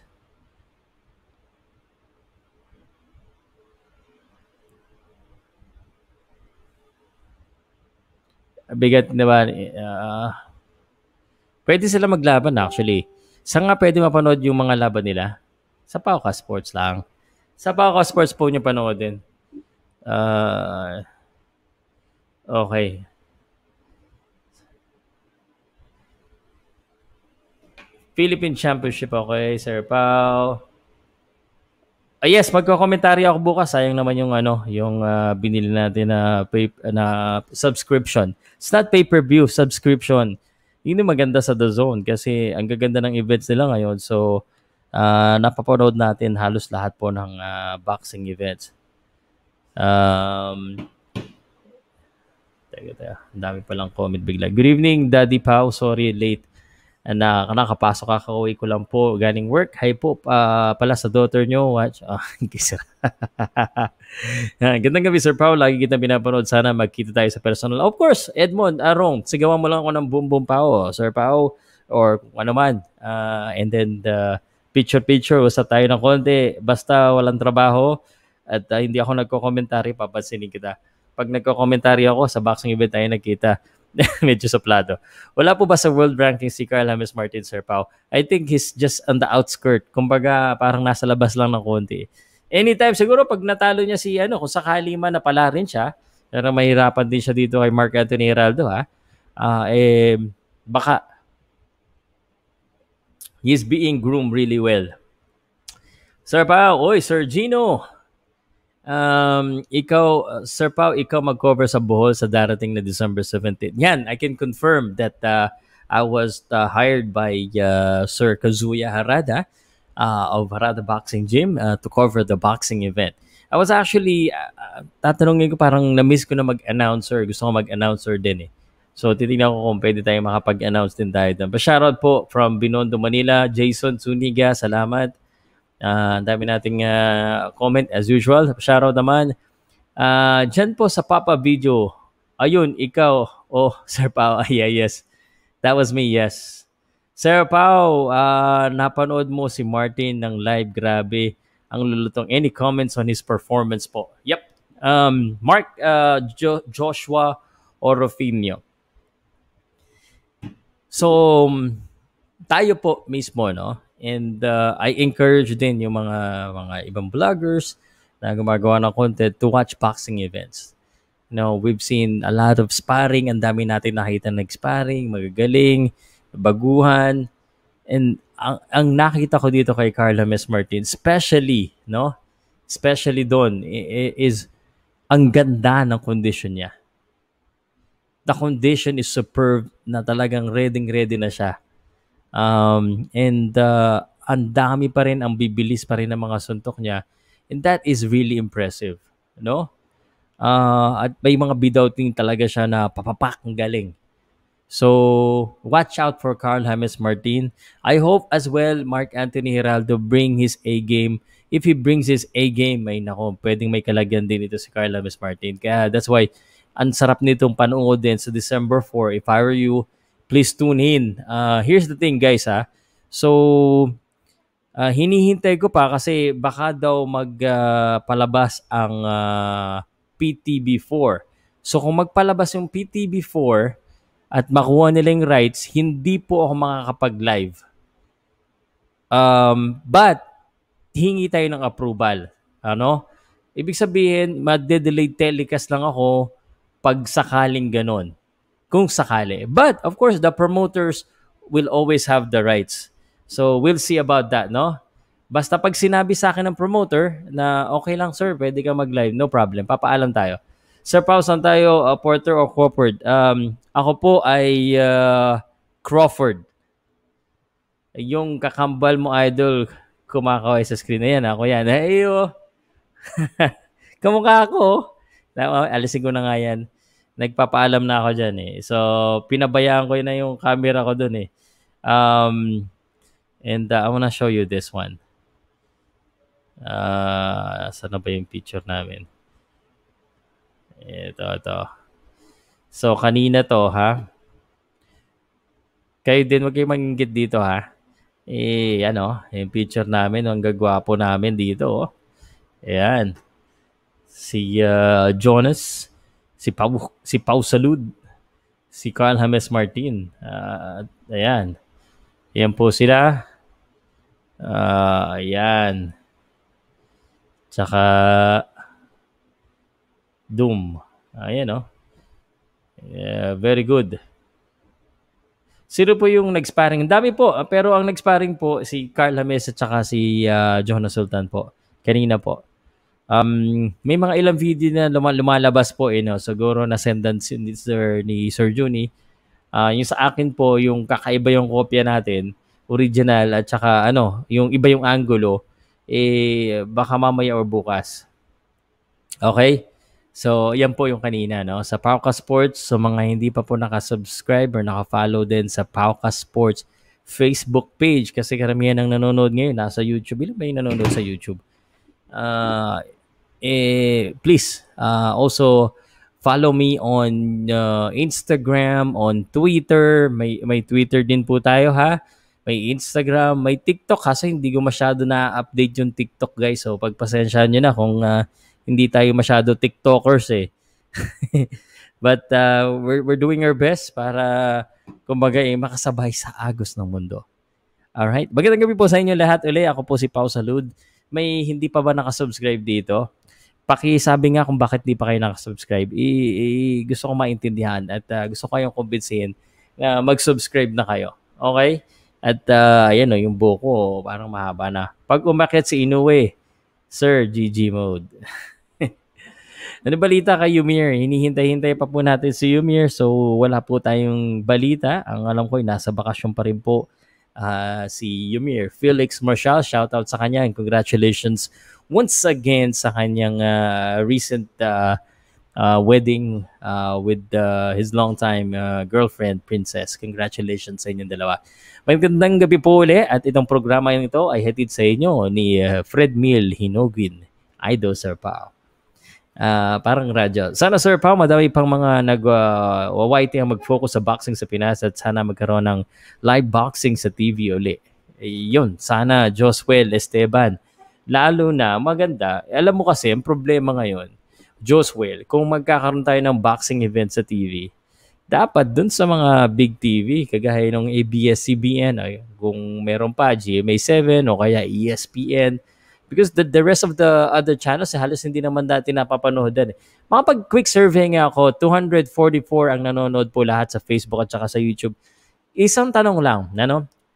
Bigat na ba? Uh, pwede sila maglaban actually. Saan nga pwede mapanood yung mga laban nila? Sa Powcast Sports lang. Sa Powcast Sports po nyo panoodin. Uh, okay. Philippine Championship, okay, Sir Pao. Ah, yes, magko-komentaryo ako bukas. Sayang naman yung ano, yung uh, binili natin na pay, na subscription. It's not pay-per-view, subscription. Yun yung maganda sa The Zone kasi ang gaganda ng events nila ngayon. So, uh, napapanood natin halos lahat po ng uh, boxing events. Um, teka, teka. Ang dami palang comment bigla. Good evening, Daddy Pao. Sorry, late. Na nakapasok kakauwi ko lang po galing work. Hi po uh, pala sa daughter nyo. Watch. Oh, kisir. Gandang gabi, Sir Pao. Lagi kita pinapanood. Sana magkita tayo sa personal. Of course, Edmond, Arong, sigawan mo lang ako ng boom boom Pao, Sir Pao, or kung ano man. Uh, and then the picture-picture, usap tayo ng konti. Basta walang trabaho at uh, hindi ako nagko-commentary, papansinin kita. Pag nagko-commentary ako, sa boxing event tayo nagkita. Medyo suplado. Wala po ba sa world ranking si Carl James Martin, Sir Pao? I think he's just on the outskirt. Kumbaga, parang nasa labas lang ng konti. Anytime, siguro pag natalo niya si, ano, kung sakali man napala rin siya, pero mahirapan din siya dito kay Mark Anthony Heraldo, ha? Uh, eh, baka he's being groomed really well. Sir Pao, oy, Sir Gino, Um, ikaw, uh, Sir Pao, ikaw mag-cover sa Bohol sa darating na December seventeenth. Yan, I can confirm that uh, I was uh, hired by uh, Sir Kazuya Harada uh, of Harada Boxing Gym uh, to cover the boxing event. I was actually, uh, tatanungin ko, parang na-miss ko na mag-announcer. Gusto ko mag-announcer din eh. So, titignan ko kung pwede tayo makapag-announce din tayo doon. But shoutout po from Binondo, Manila, Jason Zuniga, salamat. Uh, ang dami nating uh, comment as usual. Shoutout naman. Uh, Diyan po sa Papa Video. Ayun, ikaw. Oh, Sir Pao. Yeah, yes. That was me, yes. Sir Pao, uh, napanood mo si Martin ng live. Grabe. Ang lulutong. Any comments on his performance po? Yep. Um, Mark uh, jo- Joshua Orofino. So, tayo po mismo, no? And uh, I encourage din yung mga mga ibang vloggers na gumagawa ng content to watch boxing events. You know, we've seen a lot of sparring. Ang dami natin nakita nag-sparring, magagaling, baguhan. And ang, ang nakita ko dito kay Carla Mes Martin, especially, no? Especially doon, is ang ganda ng condition niya. The condition is superb na talagang ready-ready na siya. Um, and uh, ang dami pa rin, ang bibilis pa rin ng mga suntok niya. And that is really impressive. No? Uh, at may mga bidouting talaga siya na papapak, ang galing. So, watch out for Carl James Martin. I hope as well Mark Anthony Hiraldo bring his A game. If he brings his A game, may nako, pwedeng may kalagyan din ito si Carl James Martin. Kaya that's why ang sarap nitong panood din sa December fourth. If I were you, please tune in. Uh, here's the thing guys ha. So, uh, hinihintay ko pa kasi baka daw magpalabas uh, ang uh, P T B four. So, kung magpalabas yung P T B four, at makuha nila yung rights, hindi po ako makakapag-live. Um, but, hingi tayo ng approval. Ano? Ibig sabihin, madde-delay telecast lang ako pag sakaling ganon. Kung sakali. But, of course, the promoters will always have the rights. So, we'll see about that, no? Basta pag sinabi sa akin ng promoter na okay lang, sir, pwede ka mag-live, no problem. Papaalam tayo. Sir Pao, saan tayo? Uh, Porter o Crawford? Um, ako po ay uh, Crawford. Yung kakambal mo, idol, kumakaway sa screen na yan. Ako yan. Hey, oh. Kamukha ako. Alisin ko na nga yan. Nagpapaalam na ako dyan eh. So, pinabayaan ko na yung camera ko dun eh. Um, and uh, I wanna show you this one. Uh, saan na ba yung picture namin? Ito, ito. So, kanina to, ha? Kayo din, wag kayong manginggit dito, ha? Eh, ano, yung picture namin, ang gagwapo namin dito, oh. Ayan. Si uh, Jonas, si Pau, si Pau Salud, si Carl James Martin. Uh, ayan. Ayan po sila. Uh, ayan. Tsaka, Doom. Ayan, oh. Yeah, very good. Sino po yung nag-sparring? Dami po, pero ang nag-sparring po si Carl James at saka si uh, Jonas Sultan po. Kanina po. Um, may mga ilang video na lum- lumalabas po eh, no? Siguro na-sendan si Sir, ni Sir Juni. Uh, yung sa akin po, yung kakaiba yung kopya natin, original at saka ano, yung iba yung angulo, eh baka mamaya or bukas. Okay? So, yan po yung kanina, no? Sa Powcast Sports, so mga hindi pa po nakasubscribe or nakafollow din sa Powcast Sports Facebook page kasi karamihan ng nanonood ngayon nasa YouTube. Ilan ba yung nanonood sa YouTube? Uh, eh, please, uh, also follow me on uh, Instagram, on Twitter. May, may Twitter din po tayo, ha? May Instagram, may TikTok kasi hindi ko masyado na-update yung TikTok, guys. So, pagpasensyahan nyo na kung uh, hindi tayo masyado TikTokers eh. But uh, we're, we're doing our best para kumbaga eh, makasabay sa agos ng mundo. Alright? Magandang gabi po sa inyo lahat. Uli, ako po si Pau Salud. May hindi pa ba nakasubscribe dito? Pakisabi nga kung bakit di pa kayo nakasubscribe. I, I, gusto ko maintindihan at uh, gusto ko kayong kumbinsihin na mag-subscribe na kayo. Okay? At uh, ayan o, yung buko parang mahaba na. Pag umakyat si Inoue, Sir, G G mode. Ano balita kay Yumir? Hinihintay-hintay pa po natin si Yumir. So, wala po tayong balita. Ang alam ko, nasa bakasyon pa rin po uh, si Yumir. Felix Marshall, shoutout sa kanya. And congratulations once again sa kanyang uh, recent uh, uh, wedding uh, with uh, his longtime uh, girlfriend, Princess. Congratulations sa inyong dalawa. Magandang gabi po ulit at itong programa ito ay hatid sa inyo ni uh, Fred Mil Hinogwin. Idol, Sir Pao. Uh, parang radyo. Sana Sir Pao, madami pang mga nag-wawaiting uh, ang mag-focus sa boxing sa Pinas at sana magkaroon ng live boxing sa T V uli. E, yun, sana Joswell Esteban. Lalo na maganda. Alam mo kasi, ang problema ngayon, Joswell, kung magkakaroon tayo ng boxing event sa T V, dapat dun sa mga big T V, kagaya ng A B S C B N, ay, kung meron pa, G M A seven o kaya E S P N, because the, the rest of the other channels, eh, halos hindi naman dati napapanood. Eh. Makapag quick survey nga ako, two forty-four ang nanonood po lahat sa Facebook at saka sa YouTube. Isang tanong lang, ano?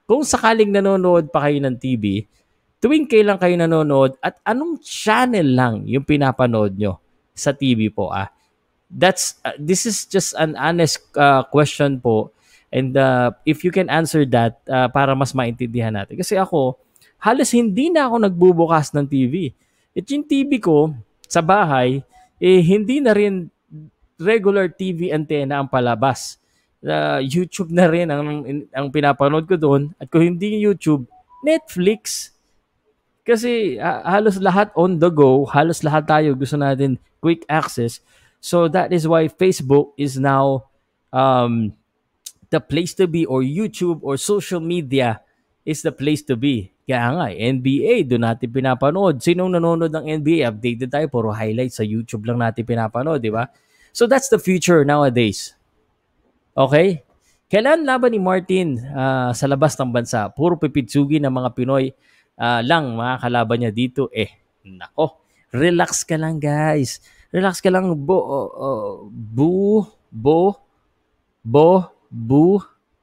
kung sakaling nanonood pa kayo ng T V, tuwing kailan kayo nanonood at anong channel lang yung pinapanood nyo sa T V po ah. That's uh, this is just an honest uh, question po, and uh, if you can answer that uh, para mas maintindihan natin. Kasi ako, halos hindi na ako nagbubukas ng T V. At yung T V ko sa bahay, eh hindi na rin regular T V antenna ang palabas. Uh, YouTube na rin ang, ang pinapanood ko doon. At kung hindi YouTube, Netflix. Kasi uh, halos lahat on the go, halos lahat tayo gusto natin quick access. So that is why Facebook is now um, the place to be, or YouTube or social media is the place to be. Kaya nga, N B A, doon natin pinapanood. Sinong nanonood ng N B A? Updated tayo, puro highlights sa YouTube lang natin pinapanood, di ba? So that's the future nowadays. Okay? Kailan laban ni Martin uh, sa labas ng bansa? Puro pipitsugi ng mga Pinoy uh, lang mga kalaban niya dito. Eh, nako. Relax ka lang, guys. Relax ka lang. Bo, uh, bu, bo, bo, bu,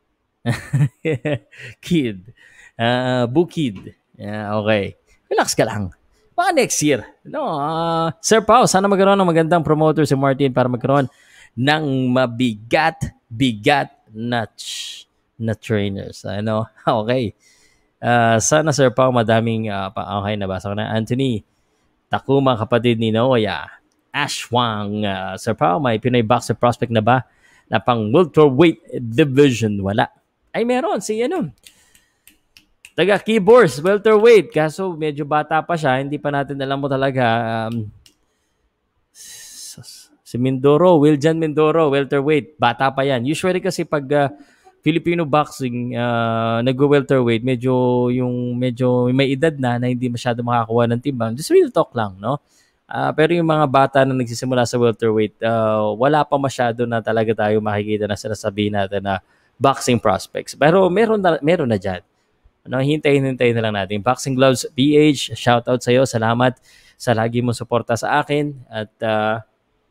kid. Uh, bukid. Yeah, okay. Relax ka lang. Baka next year. No, uh, Sir Pao, sana magkaroon ng magandang promoter si Martin para magkaroon ng mabigat, bigat na, ch- na trainers. Ano? Okay. Uh, sana Sir Pao, madaming, uh, pa- okay, nabasa ko na. Anthony, Takuma, kapatid ni Noya. Ashwang, uh, Sir Pao, may Pinoy boxer prospect na ba na pang welterweight division? Wala. Ay, meron. Si ano? Taga Keyboards, welterweight. Kaso medyo bata pa siya. Hindi pa natin alam mo talaga. Um, si Mindoro, Wiljan Mindoro, welterweight. Bata pa yan. Usually kasi pag uh, Filipino boxing, uh, nag-welterweight, medyo yung medyo may edad na na hindi masyado makakuha ng timbang. Just real talk lang, no? Uh, pero yung mga bata na nagsisimula sa welterweight, uh, wala pa masyado na talaga tayo makikita na sinasabihin natin na boxing prospects. Pero meron na, meron na dyan. Ano, hintayin-hintayin na lang natin. Boxing Gloves P H, shout out sa iyo. Salamat sa lagi mong suporta sa akin. At uh,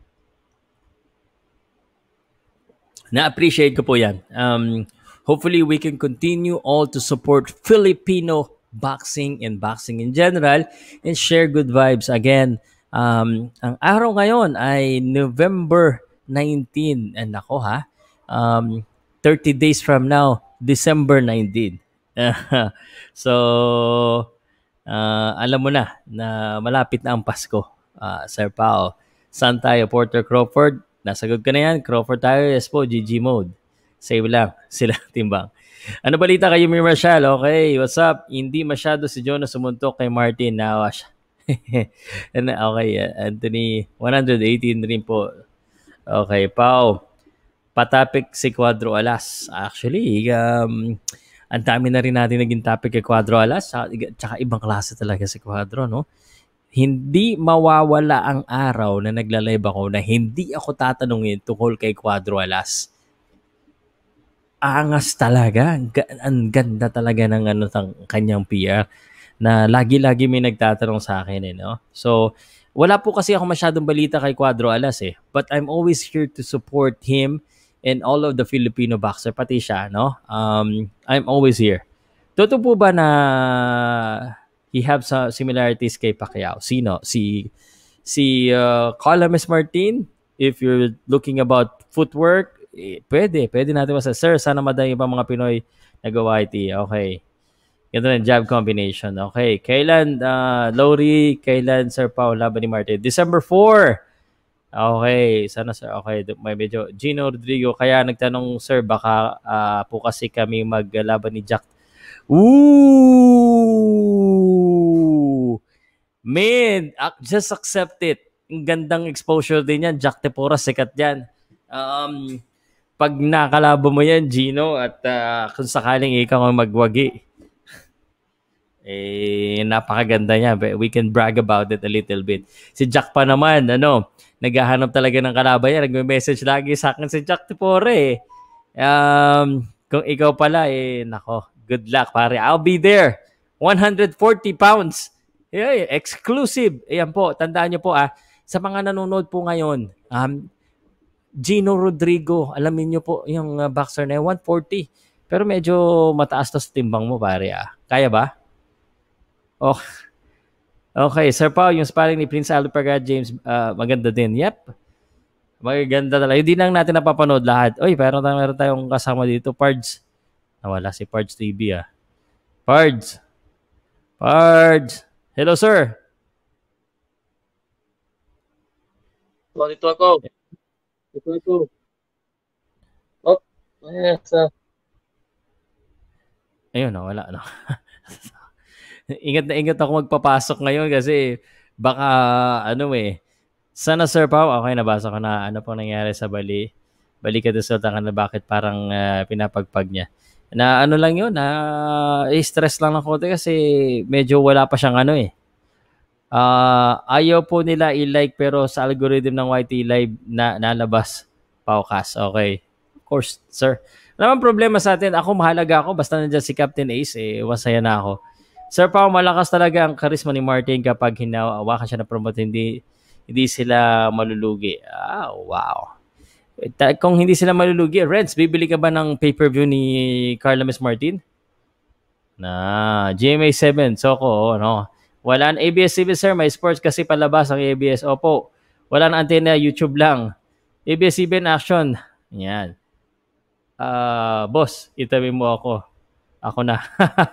na-appreciate ko po yan. Um, hopefully, we can continue all to support Filipino boxing and boxing in general and share good vibes. Again, um, ang araw ngayon ay November nineteenth. And ako ha, um, thirty days from now, December nineteenth. So, uh, alam mo na na malapit na ang Pasko, uh, Sir Pao. Saan tayo? Porter Crawford? Nasagot ka na yan. Crawford tayo. Yes po, G G mode. Save lang. Sila timbang. Ano balita kayo, Mir Marshall? Okay, what's up? Hindi masyado si Jonas sumuntok kay Martin. Nawa siya. Okay, Anthony, one eighteen rin po. Okay, Pao. Patapik si Cuadro Alas. Actually, um, ang dami na rin natin naging topic kay Cuadro Alas. Tsaka ibang klase talaga si Cuadro, no? Hindi mawawala ang araw na nagla-live ako na hindi ako tatanungin tungkol kay Cuadro Alas. Angas talaga. Ang ganda talaga ng ano, ng kanyang P R na lagi-lagi may nagtatanong sa akin. Eh, no? So, wala po kasi ako masyadong balita kay Cuadro Alas eh. But I'm always here to support him and all of the Filipino boxer, pati siya, no? Um, I'm always here. Totoo po ba na he have some similarities kay Pacquiao? Sino? Si si uh, Colames Martin? If you're looking about footwork, eh, pwede. Pwede natin masa. Sir, sana madami pa mga Pinoy nagawa ito. Okay. Ganito na jab combination. Okay. Kailan, uh, Lowry, kailan Sir Pao laban ni Martin? December fourth. Okay, sana sir. Okay, may medyo Gino Rodrigo, kaya nagtanong sir baka uh, po kasi kami maglaban ni Jack. Ooh! Man, just accept it. Ang gandang exposure din yan. Jack Tepora, sikat yan. Um, pag nakalabo mo yan, Gino, at uh, kung sakaling ikaw ang magwagi, eh, napakaganda niya. We can brag about it a little bit. Si Jack pa naman, ano, naghahanap talaga ng kalaban niya. Nagme-message lagi sa akin si Jack Tipore. Eh. Um, kung ikaw pala, eh, nako, good luck, pare. I'll be there. one hundred forty pounds. Yeah, exclusive. Ayan po, tandaan niyo po ah, sa mga nanonood po ngayon, um, Gino Rodrigo, alamin niyo po yung uh, boxer na one forty. Pero medyo mataas to sa timbang mo, pare ah. Kaya ba? Oh, okay, Sir Pao, yung sparring ni Prince Alpagad James, ah, maganda din. Yep. Maganda talaga. Hindi lang natin napapanood lahat. Uy, pero meron tayong kasama dito, Pards. Nawala si Pards T V ah. Pards. Pards. Hello, sir. Oh, dito ako. Dito ako. Oh, yes. Uh, Ayun, nawala. No? Ingat na ingat ako magpapasok ngayon kasi baka ano eh. Sana Sir Pao, okay, nabasa ko na ano pong nangyari sa Bali. Bali ka Sultan na bakit parang ah, pinapagpag niya. Na ano lang yun, na stress lang ng konti kasi medyo wala pa siyang ano eh. Ah, ayaw po nila i-like pero sa algorithm ng Y T Live na nalabas Powcast. Okay. Of course, sir. Wala namang problema sa atin. Ako mahalaga ako basta nandiyan si Captain Ace eh masaya na ako. Sir Pao, malakas talaga ang charisma ni Martin kapag hinawakan siya na promote, hindi hindi sila malulugi. Ah, wow. Ta- Kung hindi sila malulugi, Reds, bibili ka ba ng pay-per-view ni Carla Miss Martin? Na, G M A seven, Soko, no? Wala na A B S-C B S, sir. May sports kasi palabas ang A B S. Opo. Wala na antena, YouTube lang. A B S-C B N Action. Yan. Ah, boss, itabi mo ako. Ako na.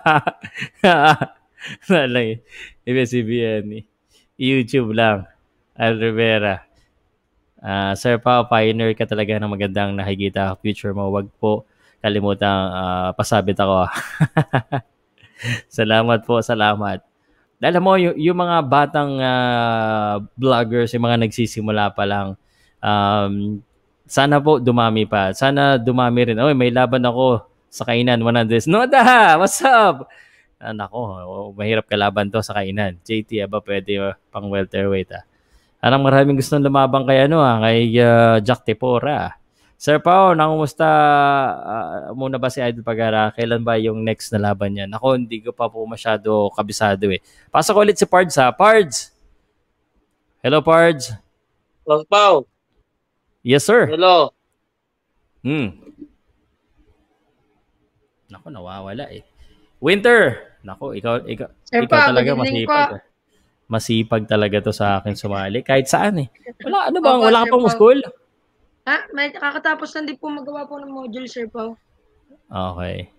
Nalay. A B S-C B N. YouTube lang. Al Rivera. Ah, Sir Pao, pioneer ka talaga ng magandang nakikita future mo. Wag po kalimutang ah, pasabit ako. Salamat po, salamat. Alam mo, yung, yung mga batang ah, vloggers, yung mga nagsisimula pa lang, um, sana po dumami pa. Sana dumami rin. Oy, may laban ako sa kainan, one hundred. Noda, what's up? Ah, nako, oh, mahirap kalaban to sa kainan. J T, aba pwede uh, pang welterweight ah. Parang maraming gustong lumabang kay ano ah, kay uh, Jack Tepora. Sir Pao, nakumusta ah, muna ba si Idol Pagara? Kailan ba yung next na laban niya? Ako, hindi ko pa po masyado kabisado eh. Pasok ulit si Pards ha. Pards! Hello, Pards. Long Pao. Yes, sir. Hello. Hmm. Nako, nawawala eh. Winter! Nako, ikaw, ikaw, Sir ikaw pa, talaga good evening po. masipag. ah. Masipag talaga to sa akin sumali. Kahit saan eh. Wala, ano ba? Opo, Wala ka Sir pang Pao. school? Ha? May kakatapos lang din po magawa po ng module, Sir Pao. Okay.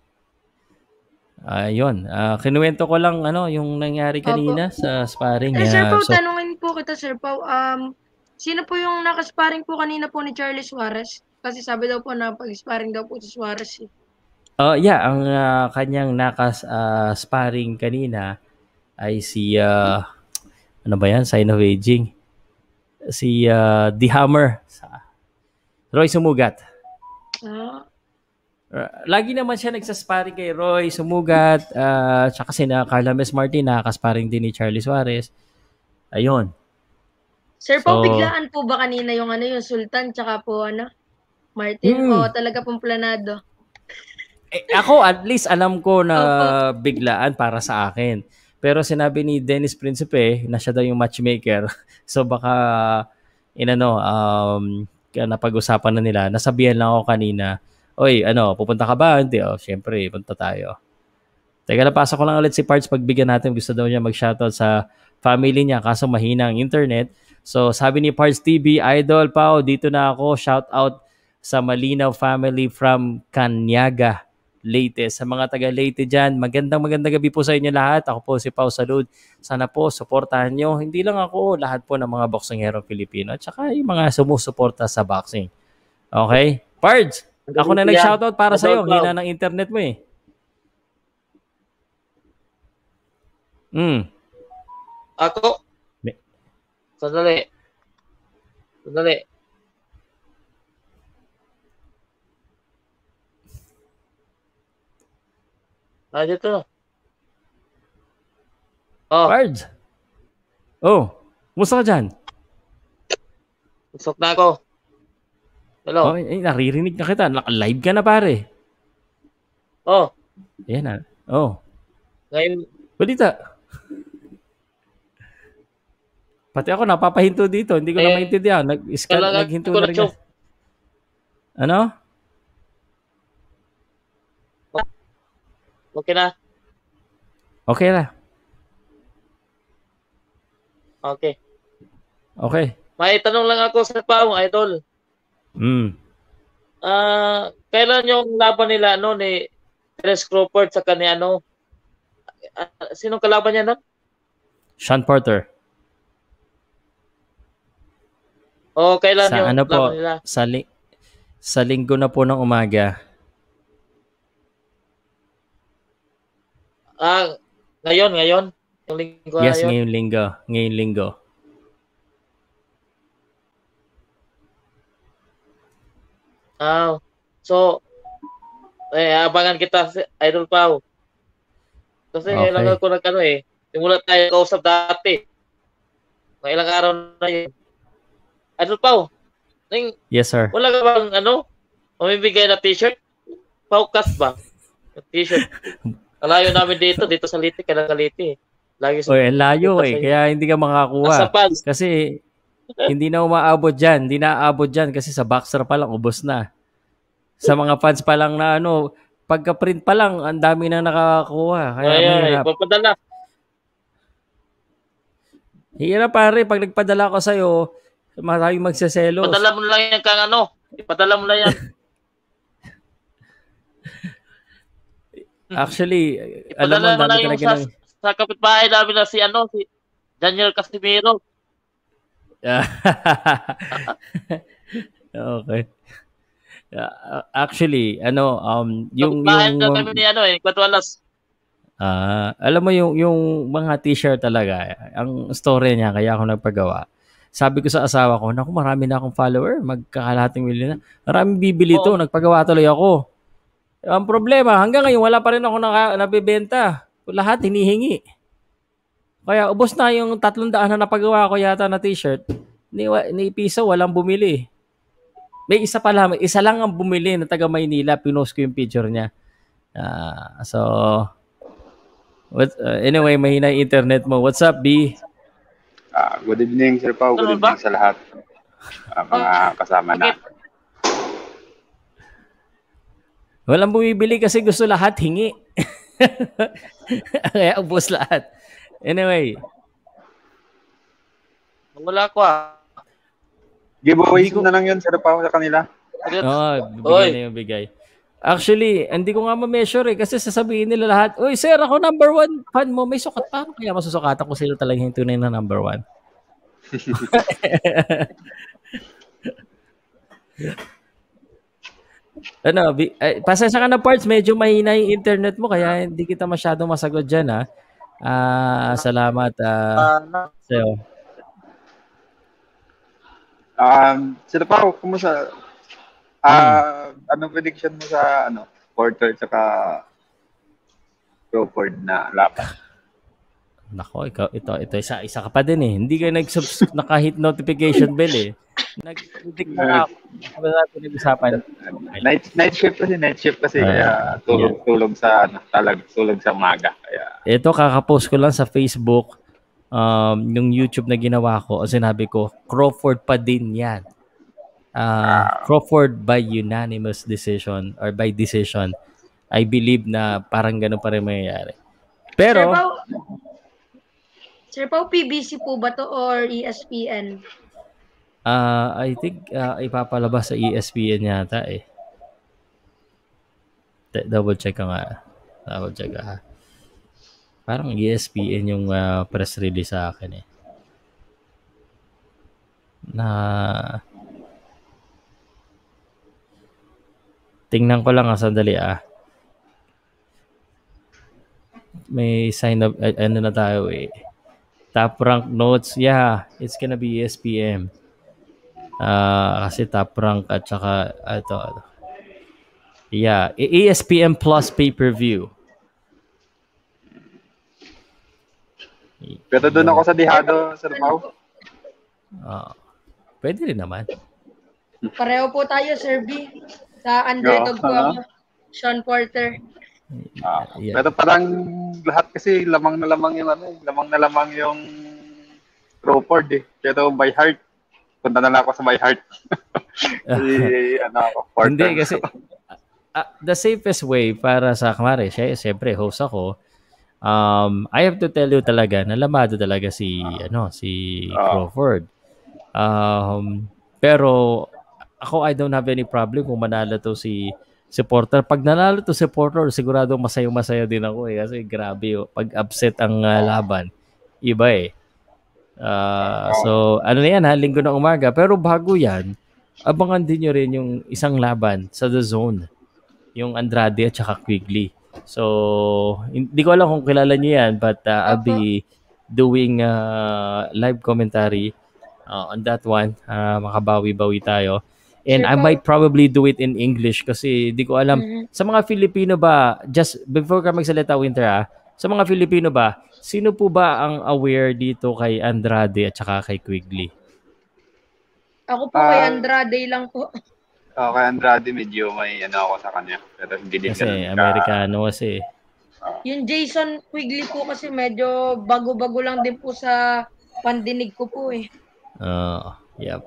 Ayun. Ah, kinuwento ko lang ano yung nangyari Opo. kanina sa sparring. Eh, Sir Ah, Pao, so, tanungin po kita, Sir Pao. Um, sino po yung nakasparring po kanina po ni Charlie Suarez? Kasi sabi daw po na pag-sparring daw po si Suarez. Eh. uh, yeah, ang ah, kanyang nakas ah, sparring kanina ay si ah, ano ba yan? Sign of aging. Si ah, The Hammer. Sa Roy Sumugat. Ah, Uh, lagi naman siya nagsasparring kay Roy Sumugat. Uh, tsaka si na Carla Mes Martin, nakakasparring din ni Charlie Suarez. Ayun. Sir So, Pao, biglaan po ba kanina yung ano yung Sultan tsaka po ano Martin Hmm. o talaga pong planado? eh, ako at least alam ko na Opo. biglaan para sa akin. Pero sinabi ni Dennis Principe na siya daw yung matchmaker. So baka inano um kaya napag-usapan na nila. Nasabihan lang ako kanina, "Oy, ano, pupunta ka ba?" Hindi, oh, syempre, punta tayo. Teka lang, pasok ko lang ulit si Parts. Pagbigyan natin, gusto daw niya mag-shoutout sa family niya kaso mahina ang internet. So, sabi ni Parts T V, Idol Pao, dito na ako. Shoutout sa Malinaw family from Kanyaga, Leyte. Sa mga taga Leyte dyan, magandang magandang gabi po sa inyo lahat. Ako po si Pao Salud. Sana po, suportahan nyo. Hindi lang ako, lahat po ng mga boksingero Pilipino. At saka yung mga sumusuporta sa boxing. Okay? Pards, ako na nag-shoutout para sa'yo. Ang hina ng internet mo eh. Hmm. Ako? May- Sandali. Sandali. Ah, dito. Oh, Pards. Oh, musta ka dyan? usok na ako. Hello. Oh, eh, naririnig na kita. Live ka na pare. Oh, Ayan na. Oh, ngayon, balita. Pati ako napapahinto dito. Hindi ko na Eh, maintindihan. Nag-scan, talaga naghinto ko na na rin. choke. Ano? Okay na? Okay na. Okay. Okay. May tanong lang ako sa Pao, idol. Mm. Ah, kailan yung laban nila ano ni Chris Crawford sa kanya ano? Ah, sinong kalaban niya nun? Sean Porter. O kailan Sa yung ano laban po, nila? sa, li- sa linggo na po ng umaga. Ah, ngayon, ngayon. Yung linggo na Yes, yun. ngayong linggo. Ngayong linggo. Ah, so eh abangan kita si Idol Pao. Kasi ngayon lang Okay. ako nag ano eh. Simula tayo kausap dati. Mga ilang araw na yun. Idol Pao, ning Yes, sir. wala ka bang ano? Mamibigay na t-shirt? Powcast ba? T-shirt. Alayo namin dito, dito sa Liti, kailang Liti. Lagi sa Oy, ang layo punta eh. sa'yo. Kaya hindi ka Asa makakuha. fans? Kasi hindi na umaabot dyan. Hindi na aabot dyan kasi sa Boxer pa lang, ubos na. Sa mga fans pa lang na ano, pagka-print pa lang, ang dami na nakakakuha. Kaya Ay, ay, mahirap. papadala. Hirap pare, pag nagpadala ko sa'yo, maraming magseselos. Padala mo na lang yan kang ano. Ipadala mo na yan. Actually, alam mo, Ipadala ang mo dami lang yung talaga sa, ng... sa kapitbahay namin na si ano, si Daniel Casimiro. Okay. Uh, actually, ano, um, yung Kapitbahay na yung kami ni ano eh, Kwentuhan. ah, alam mo yung yung mga t-shirt talaga, ang story niya kaya ako nagpagawa. Sabi ko sa asawa ko, naku, marami na akong follower, magkakalahating milyon na. Maraming bibili to, Oo. nagpagawa tuloy ako. Ang problema, hanggang ngayon wala pa rin ako naka, nabebenta. Lahat hinihingi. Kaya ubos na yung tatlong daan na napagawa ko yata na t-shirt. Ni, ni piso, walang bumili. May isa pa lang, isa lang ang bumili na taga Maynila. Pinost ko yung picture niya. Ah, so, what, uh, anyway, mahina yung internet mo. What's up, B? Ah, good evening, Sir Pao. Good Ano ba? evening sa lahat. Ah, mga kasama Okay. natin. Walang bumibili kasi gusto lahat hingi. Kaya ubos lahat. Anyway, Wala ko ah. Giveaways Hindi ko- na lang yun, Sir Pao, sa kanila. oh, bigay Oy. na yung bigay. Actually, hindi ko nga ma-measure eh kasi sasabihin nila lahat, uy sir, ako number one fan mo, may sukat. Paano kaya masusukatan ko sino talaga yung tunay na number one? Ano, bi- ay, pasensya ka na parts, medyo mahina yung internet mo kaya hindi kita masyadong masagot dyan ha. Ah, salamat ah, Ah, sa'yo. Um, Sir Pao, kumusta? Ah, anong prediction mo sa ano, Porter tsaka Crawford na laban? Nako, ikaw, ito, ito, isa, isa ka pa din eh. Hindi ka nag-subscribe, nakahit notification bell eh. Nag-predict na ako. Ano natin nag-usapan? Night night shift kasi, night shift kasi Ah, kaya tulog tulog sa ano, talag tulog sa umaga. Kaya Ito, kakapost ko lang sa Facebook um, yung YouTube na ginawa ko. O sinabi ko, Crawford pa din yan. Ah, Crawford by unanimous decision or by decision. I believe na parang ganun pa rin mangyayari. Sir Pero, Pao, Sir Pao, P B C po ba to or E S P N? ah I think ah, ipapalabas sa E S P N yata eh. Te- Double check ka nga. Double check ka ha. Parang E S P N yung ah, press release sa akin eh. Na tingnan ko lang ah, sandali ah. May sign up, eh, ano na tayo eh. Top rank notes, yeah, it's gonna be E S P N. Ah, kasi top rank at saka ito, ano. Yeah, E S P N Plus pay-per-view. pero doon ako sa Dihado, Sir Pao. Ah, pwede rin naman. Pareho po tayo, Sir B. Sa underdog Oo, po aha. ako. Sean Porter. Ah, Yeah. pero parang lahat kasi lamang na lamang yung ano, eh, lamang na lamang yung Crawford eh. Pero by heart, punta na lang ako sa by heart. Si, ano ako, Porter. Hindi kasi uh, the safest way para sa kamari, siya, siyempre, host ako, um, I have to tell you talaga na lamado talaga si, ano, si Oo. Crawford. Um, pero, ako, I don't have any problem kung manalo to si supporter. Pag nanalo to supporter, sigurado masaya-masaya din ako eh. Kasi grabe, oh, pag upset ang uh, laban, iba eh. Uh, so, ano na yan ha, linggo ng umaga. Pero bago yan, abangan din nyo rin yung isang laban sa The Zone. Yung Andrade at saka Quigley. So, hindi ko alam kung kilala nyo yan, but uh, I'll Opo. be doing uh, live commentary uh, on that one. Uh, makabawi-bawi tayo. And Sure I po. might probably do it in English kasi di ko alam. Mhm. Sa mga Filipino ba, just before ka magsalita, Winter ah, sa mga Filipino ba, sino po ba ang aware dito kay Andrade at saka kay Quigley? Ako po kay Ah. Andrade lang po. Oh, kay Andrade medyo may ano ako sa kanya. Pero hindi din Kasi ganun ka- Amerikano kasi. Yung Jason Quigley po kasi medyo bago-bago lang din po sa pandinig ko po eh. Uh, yep.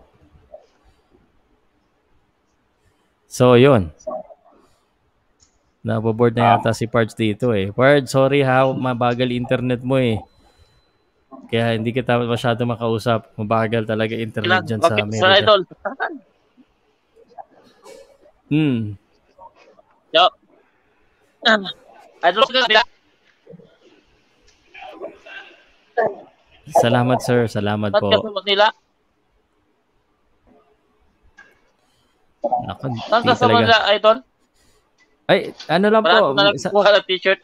So, yun. Naboboard na yata si Pards dito eh. Pards, sorry ha, mabagal internet mo eh. Kaya hindi kita masyado makausap. Mabagal talaga internet Ilang, dyan sa bakit sa Amerika. idol? Hmm. Yo. Idol ka nila. Salamat sir, salamat Ba't ka po. sa nila? Naku, Saan di ka sa talaga. nila, idol? Ay, ano lang Wala po. ko na lang Sa- kuha ng t-shirt.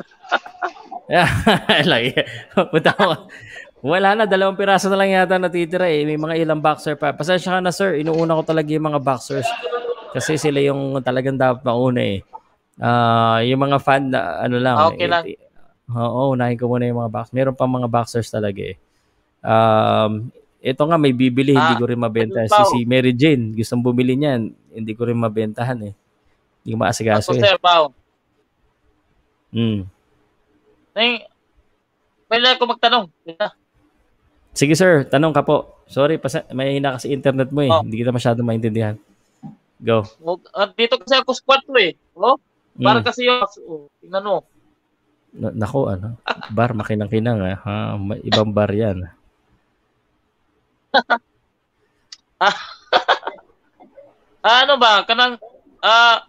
Lagi. Punta ko. Wala na, dalawang piraso na lang yata natitira eh. May mga ilang boxer pa. Pasensya ka na sir, inuuna ko talaga yung mga boxers. Kasi sila yung talagang dapat mauna eh. Ah, yung mga fan na ano lang. Ah, okay eh, lang. eh, Oo, unahin ko muna yung mga boxers. Meron pa mga boxers talaga eh. Um, ito nga may bibili, hindi Ah, ko rin mabenta. Idol Si, Pao. si Mary Jane, gustong bumili niyan. Hindi ko rin mabentahan eh. Hindi ko maasikaso Ako, eh. sir, Pao. Mm. Nang, pwede ako magtanong. Sige sir, tanong ka po. Sorry, pasa- may hina kasi internet mo eh. Oh. Hindi kita masyado maintindihan. Go. Uh, dito kasi ako squat to eh. Oh? Para Mm. kasi yung, oh, tingnan mo. Na- Nako, ano? Bar, makinang-kinang eh. Ha? May ibang bar yan. Ah, ano ba, kanang, ah,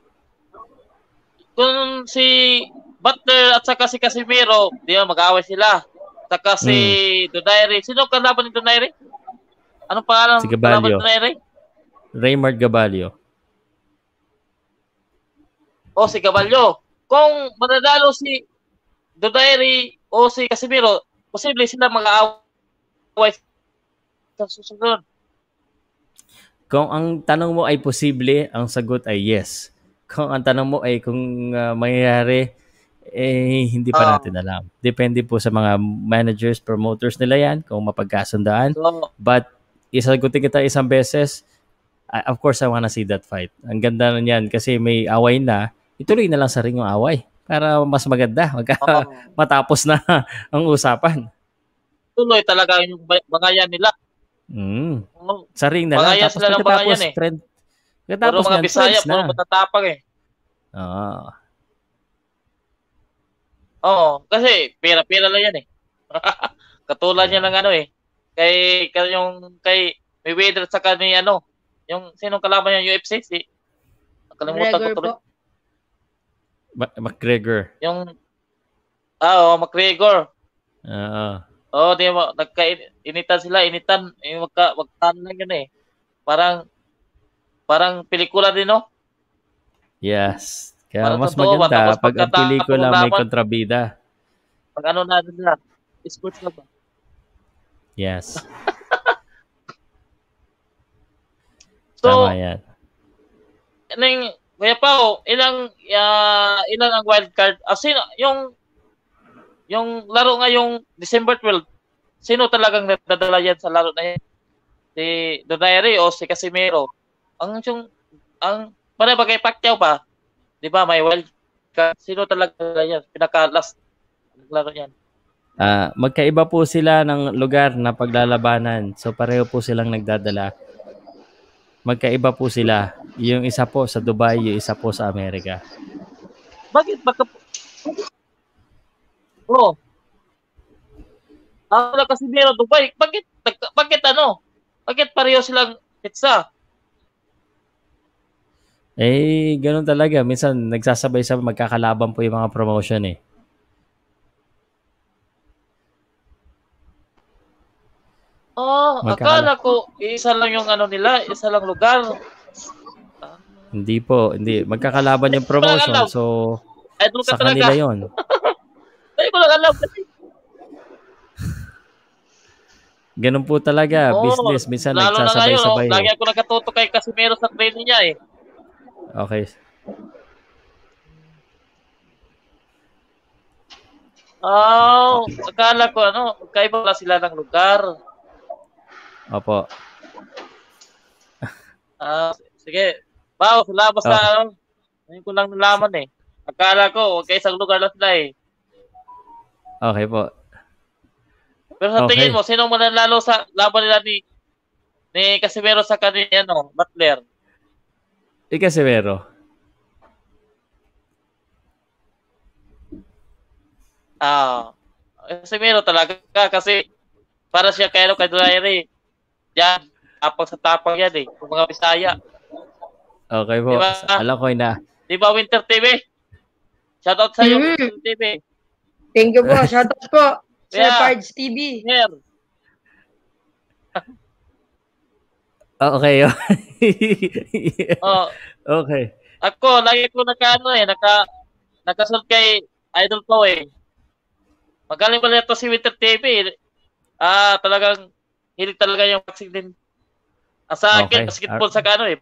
kung si Butler at saka si Casimiro, di ba, mag-aaway sila. Saka si Donaire. Sino kalaban ni Donaire? Anong pangalan Si ng Gabalio. kalaban ni Donaire? Raymart Gabalio. O si Gabalio. Kung mananalo si Donaire o si Casimiro, posible sila mag-aaway sa susunod. Kung ang tanong mo ay posible, ang sagot ay yes. Kung ang tanong mo ay kung uh, mangyayari, eh hindi pa Ah. natin alam. Depende po sa mga managers, promoters nila yan, kung mapagkasundaan. So, But isagutin kita isang beses, I- of course I wanna see that fight. Ang ganda na niyan kasi may away na, ituloy na lang sa ring yung away para mas maganda, magka, oh, matapos na ang usapan. tuloy talaga yung ba- bangayan nila. Mm. Oh, Sa ring na lang. Bangayan Tapos sila ng pagkatapos, bangayan eh. friend. puro Pagkatapos mga niyan, Bisaya, friends puro na. matatapang eh. Oo. Oo, kasi pera-pera lang yan eh. Katulad niya ng ano eh. Kay, kay yung kay Mayweather sa ni ano, yung sinong kalaban niya U F C, si nakalimutan ko Gregor tuloy. po. Ma- McGregor. Yung ah, oh, McGregor. Oo. Oh, di mo nagka-initan sila, initan, eh, magka magtan lang yun eh. Parang parang pelikula din no. Yes. Kaya Parang mas totoo ba? maganda Tapos pag ang pagkatapos pelikula ng may laban, kontrabida. pag ano na nila, sports na ba? Yes. So, Tama yan. Nang Kuya Pao, ilang uh, ilang ang wild card? Ah, sino yung yung laro ngayong December twelfth? Sino talagang nadadala yan sa laro na yan? Si Donaire o si Casimiro? Ang yung ang para ba kay Pacquiao pa? 'Di ba may wild card? Sino talaga yan? Pinaka last laro yan. Ah, magkaiba po sila ng lugar na paglalabanan. So pareho po silang nagdadala. Magkaiba po sila. Yung isa po sa Dubai, yung isa po sa Amerika. Bakit baka Oh, ako lang kasi meron Dubai. Bakit nagka- bakit ano? Bakit pareho silang pizza? Eh, ganun talaga. Minsan, nagsasabay-sabay, magkakalaban po yung mga promotion eh. Oh, Magkakala. akala ko isa lang yung ano nila, isa lang lugar. Ah, Hindi po, hindi. Magkakalaban yung Hindi ko lang promotion. alam. So, Idol ka sa talaga. kanila yon. Hindi ko lang alam kasi. Ganun po talaga. Oh, Business. Minsan, lalo na ngayon, oh, nagsasabay-sabay lagi eh. ako nakatuto kay Casimiro sa training niya eh. Okay. Oh, akala ko ano, kaiba pala sila ng lugar. Opo. Ah, sige. Bao, salamat sa Okay. ano. Ngayon ko lang nalaman eh. Akala ko, kaisang lugar lang sila eh. Okay po. Pero sa Okay. tingin mo, sino mananalo sa laban nila ni ni Casimiro sa kanina, ano, Butler? Ikasimero. Ah, Casimiro talaga kasi para siya kay ano kay Dryery. Yan, tapang sa tapang yan eh. Yung mga Bisaya. Okay po. Di ba? Alam ko na. Di ba, Winter T V? Shoutout sa iyo, Mm. Winter T V. Thank you po. Shoutout po. Sir Yeah. Pards T V. Here. Okay. Oh, Okay. ako, lagi ko naka, ano eh, naka, nakasunod kay Idol ko eh. Magaling pala ito si Winter T V. eh. Ah, talagang, hilig talaga yung boxing din. Ah, sa akin, Okay. basketball sa kano eh.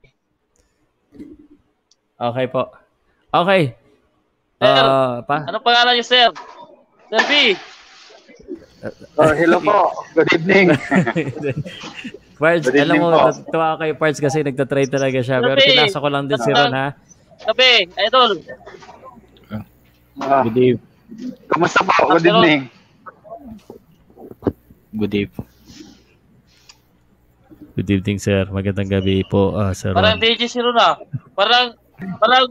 Okay po. Okay. Sir, Uh, pa? anong pangalan niyo, sir? Sir B. Oh, hello po. Good evening. Pards, Good alam evening mo, po. natuwa ako kay Pards kasi nagtatry talaga siya. Pero Grabe. pinasa ko lang din si Ron, ha? Sabi, Idol. Ah, Good evening. Kamusta po? Good Pero- evening. Good evening. Good evening, sir. Magandang gabi po, uh, Sir Parang Ron. D J si Ron ah. Parang, parang,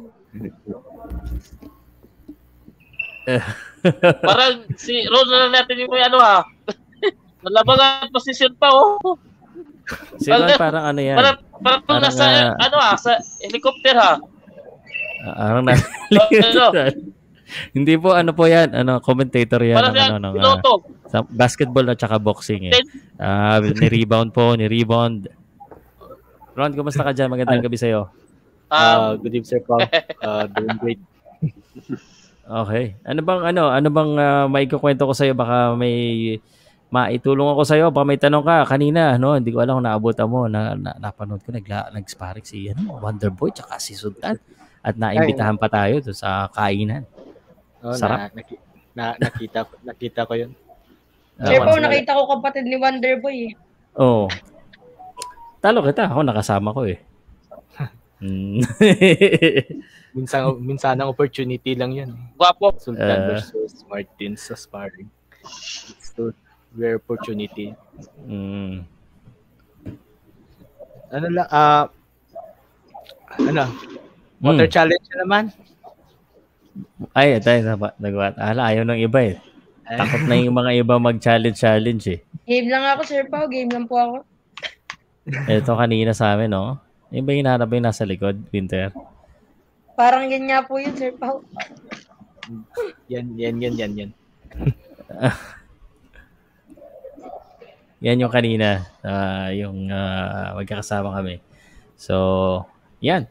parang si Ron na lang natin yung may ano ha. Nalabangan posisyon pa oh. Si Ron parang ano yan? Parang, parang, parang Parang, nasa, ah, ano ha, sa helicopter ha. Uh, parang na- Ano? Hindi po, ano po yan? Ano, commentator yan Parang ng, ano, siya, ng, uh, piloto. sa basketball at saka boxing eh. Ah, ni-rebound po, ni-rebound. Ron, kumusta ka dyan? Magandang gabi sa'yo. Um, Uh, good evening, Sir Paul. Uh, doing great. Okay. Ano bang ano, ano bang uh, maikukwento ko sa iyo, baka may maitulong ako sa iyo, baka may tanong ka kanina, no? Hindi ko alam kung naabutan mo na, na napanood ko nagla nag-sparring si ano, Wonderboy tsaka si Sultan at naimbitahan pa tayo doon sa kainan. Oh, Sarap. Na, naki- na, nakita, ko- nakita ko yun. Sir Ah, po, nakita ko kapatid ni Wonderboy eh. Oo. Talo kita, ako nakasama ko eh. Hmm. Minsan, minsan ang opportunity lang yan. eh. Gwapo. Sultan Uh, versus Martin sa sparring. It's a rare opportunity. Mm. Ano lang, ah, ano, water Mm. challenge na naman. Ay, tayo na nagawa. Ala, ayaw ng iba eh. Eh, Takot na yung mga iba mag-challenge challenge eh. Game lang ako, Sir Pao. Game lang po ako. Ito kanina sa amin, no? Yung ba yung hinahanap yung nasa likod, Winter? Parang yan nga po yun, Sir Pao. yan, yan, yan, yan, yan. Yan yung kanina, ah, yung ah, magkakasama kami. So, yan.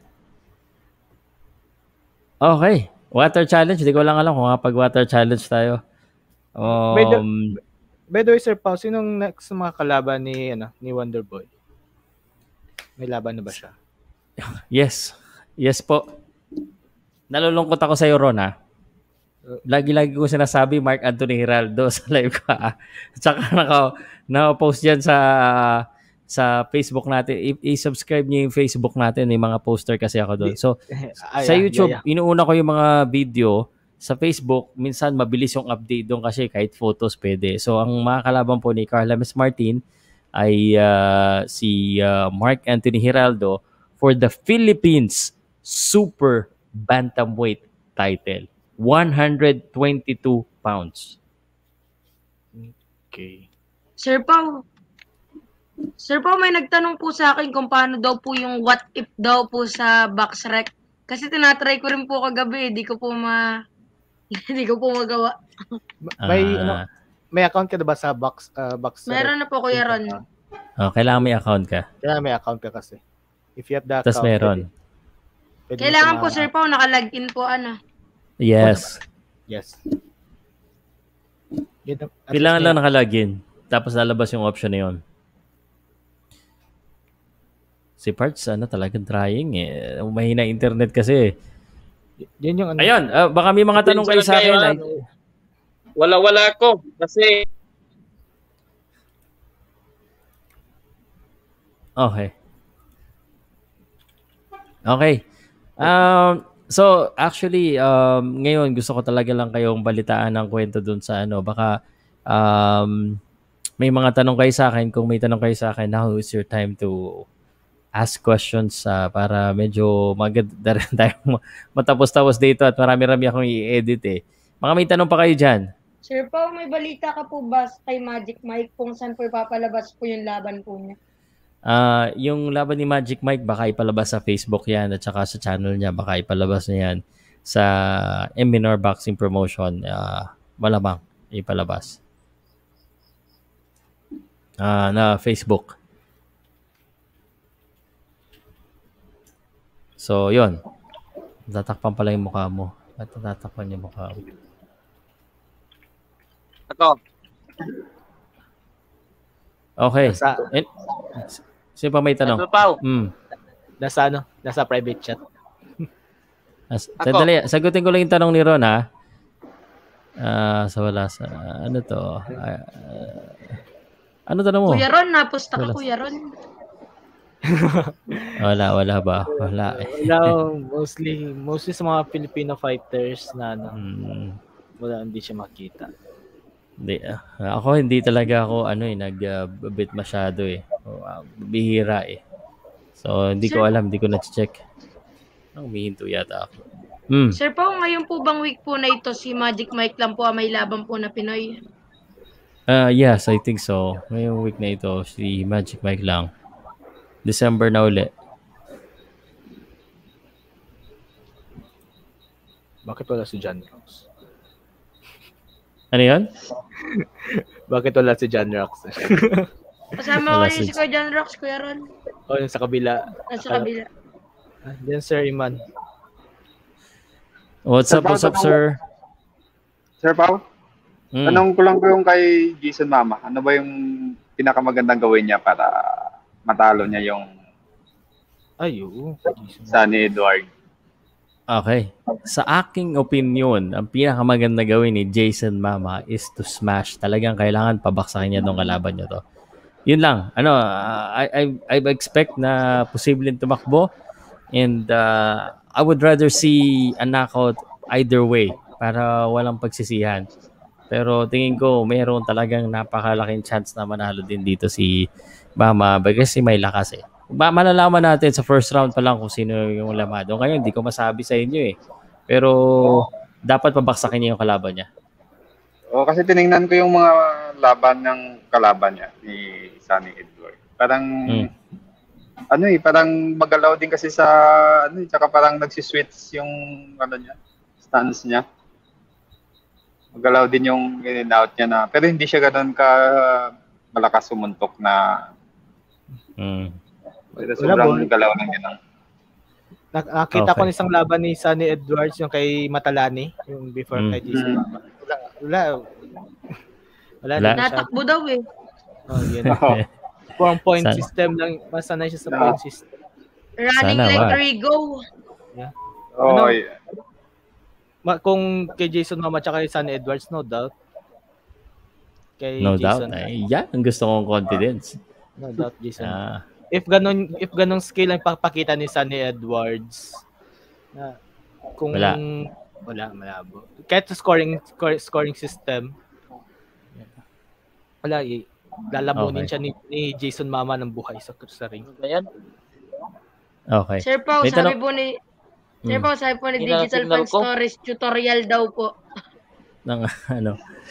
Okay. Water challenge. Hindi ko lang alam kung pag water challenge tayo. By the- Um, By the way, Sir Paul, sinong next mga kalaban ni, ano, ni Wonderboy? May laban na ba siya? yes. Yes po. Nalulungkot ako sa iyo, Ron, ha? Lagi-lagi ko sinasabi Mark Anthony Hiraldo sa live ko. Ah. Tsaka naka, naka-post yan sa sa Facebook natin. I- I-subscribe niyo yung Facebook natin. May mga poster kasi ako doon. So, Ah, sa yeah, YouTube, yeah, yeah. inuuna ko yung mga video. Sa Facebook, minsan mabilis yung update doon kasi kahit photos pwede. So, ang mga kalaban po ni Carla Miss Martin ay ah, si ah, Mark Anthony Hiraldo for the Philippines Super Bantamweight title. one hundred twenty-two pounds. Okay. Sir Pao, Sir Pao, may nagtanong po sa akin kung paano daw po yung what if daw po sa box rec. Kasi tinatry ko rin po kagabi, di ko po ma... Hindi ko po magawa. May, Ah. ano, may account ka na ba sa box, uh, box? Meron na po, Kuya Ron. Oh, kailangan may account ka. Kailangan may account ka kasi. If you have the Tapos account, meron. pwede- pwede mo Kailangan siya po, ma- Sir Pao, nakalagin po, ano. Yes. Yes. Yun, at Kailangan least lang may- nakalagin. Tapos lalabas yung option na yun. Si Parts, ano, talagang trying eh. Mahina internet kasi. Yun yung ano. Ayun, ah, baka may mga tanong kayo sa akin. Ay, Wala-wala ko. Kasi okay. Okay. Um, so, actually, um, ngayon gusto ko talaga lang kayong balitaan ng kwento dun sa ano. Baka um, may mga tanong kayo sa akin. Kung may tanong kayo sa akin, now is your time to ask questions uh, para medyo maganda rin tayo matapos-tapos dito at marami-rami akong i-edit eh. Mga may tanong pa kayo dyan? Sir Pao, may balita ka po ba kay Magic Mike kung saan po ipapalabas po yung laban po niya? Ah, yung laban ni Magic Mike baka ipalabas sa Facebook yan at saka sa channel niya baka ipalabas niya yan sa M Minor Boxing Promotion. Ah, malamang ipalabas. Ah, na Facebook. So, yun. Tatakpan pala yung mukha mo. At tatakpan yung mukha mo. ako, Okay. Nasa, Eh, sino pa may tanong? Sir Pao, Hmm. nasa ano? Nasa private chat. As, Ako. sandali, sagutin ko lang yung tanong ni Ron, ha? Ah, so wala sa... Ano to? Ah, ah, ano tanong mo? Kuya Ron, napusta ka, Wala. Kuya Ron. Wala, wala ba? Wala eh. Wala, mostly, mostly sa mga Filipino fighters na ano, Hmm. wala, hindi siya makita. Hindi, ah, ako hindi talaga ako ano eh, nag-bit masyado eh. O, ah, bihira eh. So, hindi ko alam, hindi ko na-check. Oh, humihinto yata ako. Hmm. Sir Pao, ngayon po bang week po na ito si Magic Mike lang po ang may laban po na Pinoy? Ah, yes, I think so. Ngayong week na ito, si Magic Mike lang. December na uli. Bakit wala si John Rox? Ano yun? Bakit wala si John Rox? Kasama ko Wala ngayon si- si Kuya John Rox, Kuya Ron. O, yung sa kabila. Nasa kabila. Ah, Diyan, Sir Iman. What's up, what's up, sir? Sir Pao, Hmm. tanong ko lang po yung kay Jason Mama. Ano ba yung pinakamagandang gawin niya para matalo niya yung Ay, oo. Sunny Edward? Okay. Sa aking opinion, ang pinakamaganda gawin ni Jason Mama is to smash. Talagang kailangan pabaksakin niya tong kalaban niya to. Yun lang. Ano, uh, I, I, I expect na posibleng tumakbo and uh, I would rather see a knockout either way para walang pagsisihan. Pero tingin ko, mayroon talagang napakalaking chance na manalo din dito si Mama kasi may lakas eh. Ba, malalaman natin sa first round pa lang kung sino yung lamado. Ngayon, hindi ko masabi sa inyo eh. Pero dapat pabaksakin niya yung kalaban niya. O kasi tiningnan ko yung mga laban ng kalaban niya ni Sunny Edward. Parang Mm. ano eh, parang magalaw din kasi sa ano, eh, tsaka parang nagsiswitch yung ano niya, stance niya. Magalaw din yung in and out niya na, pero hindi siya ganoon ka malakas sumuntok na Mm. pero Wala, sobrang ball. galaw ng gano'n. Nak- Nakita ko Okay. ng isang laban ni Sunny Edwards, yung kay Matalani, yung before Mm. kay Jason Mm. Mama. Wala, wala. Wala, Wala. din masyado. Natakbo daw eh. Oh, yun. Oo. Pang point Sana- system lang. Masanay siya sa Ah. point system. Running Sana, like wag. Rigo. Oo, Ano? eh, Ma- kung kay Jason Mama tsaka kay Sunny Edwards, no doubt. Kay No doubt. Jason, Ay, yan ang gusto kong confidence. no doubt, Jason. Ah, if ganun if ganung skill ang papakita ni Sunny Edwards na kung Wala. wala malabo. Kahit sa scoring score- scoring system wala eh, lalamunin Okay. siya ni, ni Jason Mama ng buhay sa sa ring. ano ba yan? okay. Sir Pao, May sabi tanong- po ni Sir po, sabi po ni Hindi na Digital signal Fan ko. Stories, tutorial daw po. Ng ano.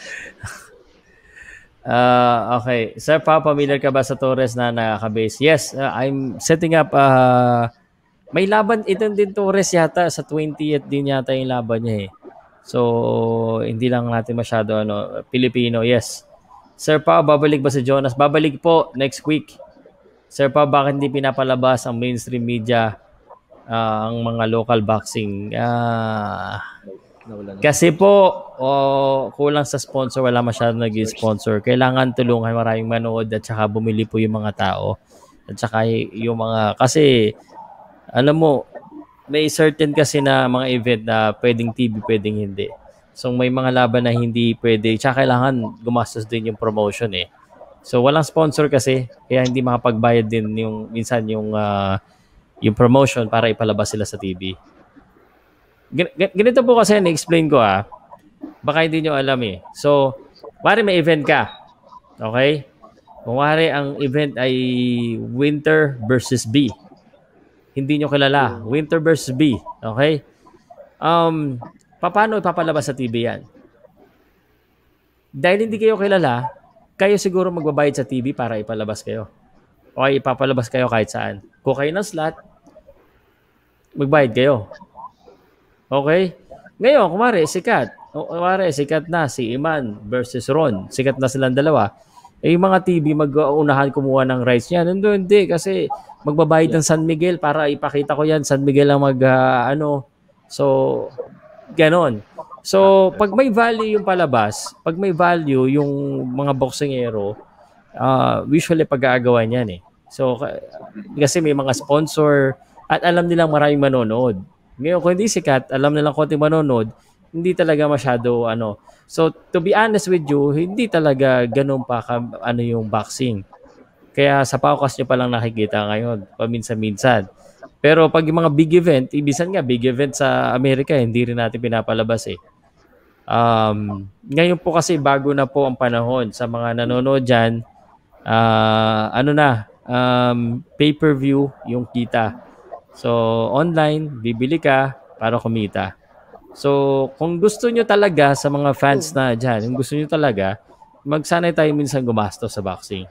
Ah, okay. Sir Pa, familiar ka ba sa Torres na nakaka-base? Yes, uh, I'm setting up uh, may laban ito din Torres yata sa twentieth din yata yung laban niya eh. So, hindi lang natin masyado ano, Filipino. Yes. Sir Pa, babalik ba si Jonas? Babalik po next week. Sir Pa, bakit hindi pinapalabas ang mainstream media uh, ang mga local boxing? Ah, Nawala na. kasi po, oh, kulang sa sponsor, wala masyadong nag-sponsor. Kailangan tulungan maraming manood at saka bumili po yung mga tao. At saka y- yung mga, kasi, alam mo, may certain kasi na mga event na pwedeng T V, pwedeng hindi. So may mga laban na hindi pwede. Tsaka kailangan gumastos din yung promotion eh. So walang sponsor kasi, kaya hindi makapagbayad din yung, minsan yung, ah, yung promotion para ipalabas sila sa T V. Gan- gan- Ganito po kasi, na-explain ko ah. Baka hindi nyo alam eh. So, wari may event ka. Okay? Kung wari ang event ay Winter versus B. Hindi nyo kilala. Winter versus B. Okay? Um, paano ipapalabas sa T V yan? Dahil hindi kayo kilala, kayo siguro magbabayad sa T V para ipalabas kayo. O ay ipapalabas kayo kahit saan. Kung kayo ng slot, magbayad kayo. Okay? Ngayon, kumari, sikat. O, kumari, sikat na si Iman versus Ron. Sikat na silang dalawa. Eh, yung mga T V, mag-uunahan kumuha ng rights niya. Nandun, hindi. Kasi magbabayad ng San Miguel para ipakita ko yan. San Miguel ang mag, ah, ano. So, ganon. So, pag may value yung palabas, pag may value yung mga boksingero, uh, usually pag-aagawan yan eh. So, ka- kasi may mga sponsor at alam nilang maraming manonood. Ngayon, kung hindi sikat, alam nilang konting manonood, hindi talaga masyado ano. So, to be honest with you, hindi talaga ganun pa ka, ano yung boxing. Kaya sa Powcast nyo palang nakikita ngayon, paminsan-minsan. Pero pag yung mga big event, ibisan nga, big event sa Amerika, hindi rin natin pinapalabas eh. Um, ngayon po kasi bago na po ang panahon sa mga nanonood dyan, ah, ano na, um, pay-per-view yung kita. So, online, bibili ka para kumita. So, kung gusto nyo talaga sa mga fans na dyan, kung gusto nyo talaga, magsanay tayo minsan gumastos sa boxing.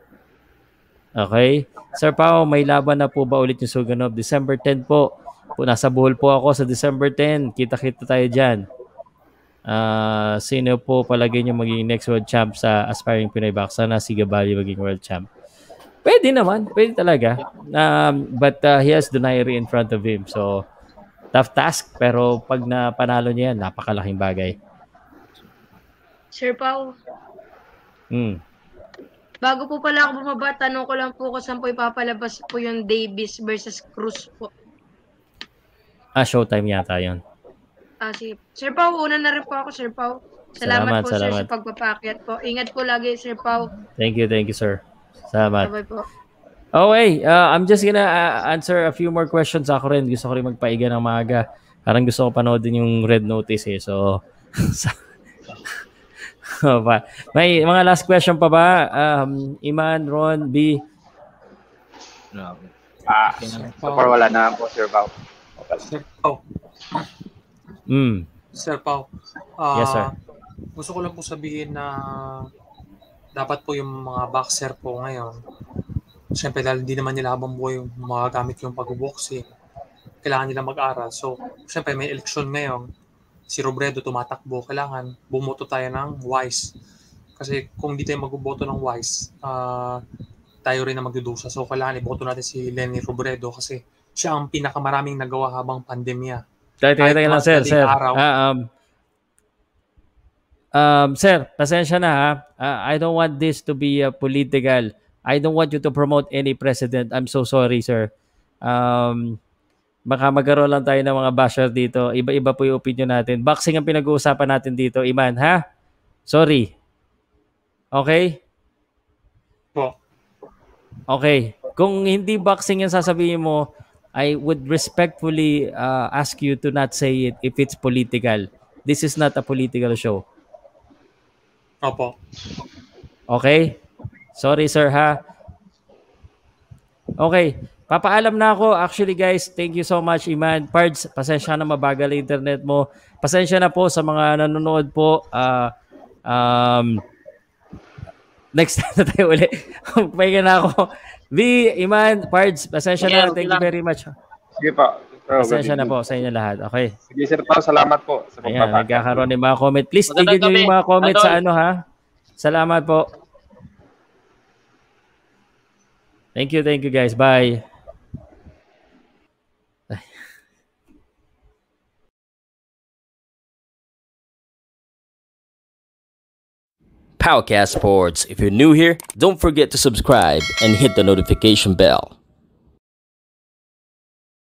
Okay? Sir Pao, may laban na po ba ulit yung Suganov? December tenth po. Po nasa Bohol po ako sa December tenth. Kita-kita tayo dyan. Ah, sino po palagay niyo magiging next world champ sa aspiring Pinoy boxer na si Gabali maging world champ? Pwede naman. Pwede talaga. Um, but uh, he has Donaire in front of him. So, tough task. Pero pag napanalo niya yan, napakalaking bagay. Sir Pao, Hmm. bago po pala ako bumaba, tanong ko lang po kung saan po ipapalabas po yung Davis versus Cruz po. Ah, showtime yata yun. Ah, sige. Sir Pao, una na rin po ako, Sir Pao. Salamat, Salamat, po, sir, salamat. sa pagpapaakyat po. Ingat po lagi, Sir Pao. Thank you, thank you, sir. Salamat. Bye-bye po. Okay, uh, I'm just gonna uh, answer a few more questions. Ako rin, gusto ko rin magpaiga ng maaga. Parang gusto ko panoodin yung Red Notice eh. So, may mga last question pa ba? Um, Iman, Ron, B? Grabe. Ah, so far wala na po, Sir Pao. Sir Pao. Mm. Sir Pao. ah, Yes, sir. Gusto ko lang po sabihin na dapat po yung mga boxer po ngayon, siyempre dahil hindi naman nila habang buhay yung magagamit yung pag-boxing, kailangan nila mag-aral. So, siyempre may eleksyon ngayon, si Robredo tumatakbo, kailangan bumoto tayo ng wise. Kasi kung hindi tayo magboboto ng wise, ah, tayo rin na magdudusa. So, kailangan iboto natin si Lenny Robredo kasi siya ang pinakamaraming nagawa habang pandemya. Teka, teka, teka lang, mas sir, madaling sir. araw. Ah, um, um, sir, pasensya na ha. Ah, I don't want this to be uh, political. I don't want you to promote any president. I'm so sorry, sir. Um, baka magkaroon lang tayo ng mga basher dito. Iba-iba po yung opinion natin. Boxing ang pinag-uusapan natin dito, Iman, ha? Sorry. Okay? Po. Okay. Kung hindi boxing yung sasabihin mo, I would respectfully uh, ask you to not say it if it's political. This is not a political show. Opo. Okay? Sorry, sir, ha? Okay. Papaalam na ako. Actually, guys, thank you so much, Iman. Pards, pasensya na mabagal ang internet mo. Pasensya na po sa mga nanonood po. Uh, um, next time na tayo ulit. Pahinga na ako. V, Iman, Pards, pasensya Yeah, na. Thank okay you lang. very much. Sige pa. Bro, Pasensya good na evening. po sa inyo lahat. Okay. Sige, Sir Pao, salamat po sa Ayan, pagpapakita. nagkakaroon ng mga comment. Please, Magandang tigil nyo gabi, yung mga comment Idol. sa ano, ha? Salamat po. Thank you, thank you, guys. Bye. Powcast Sports. If you're new here, don't forget to subscribe and hit the notification bell.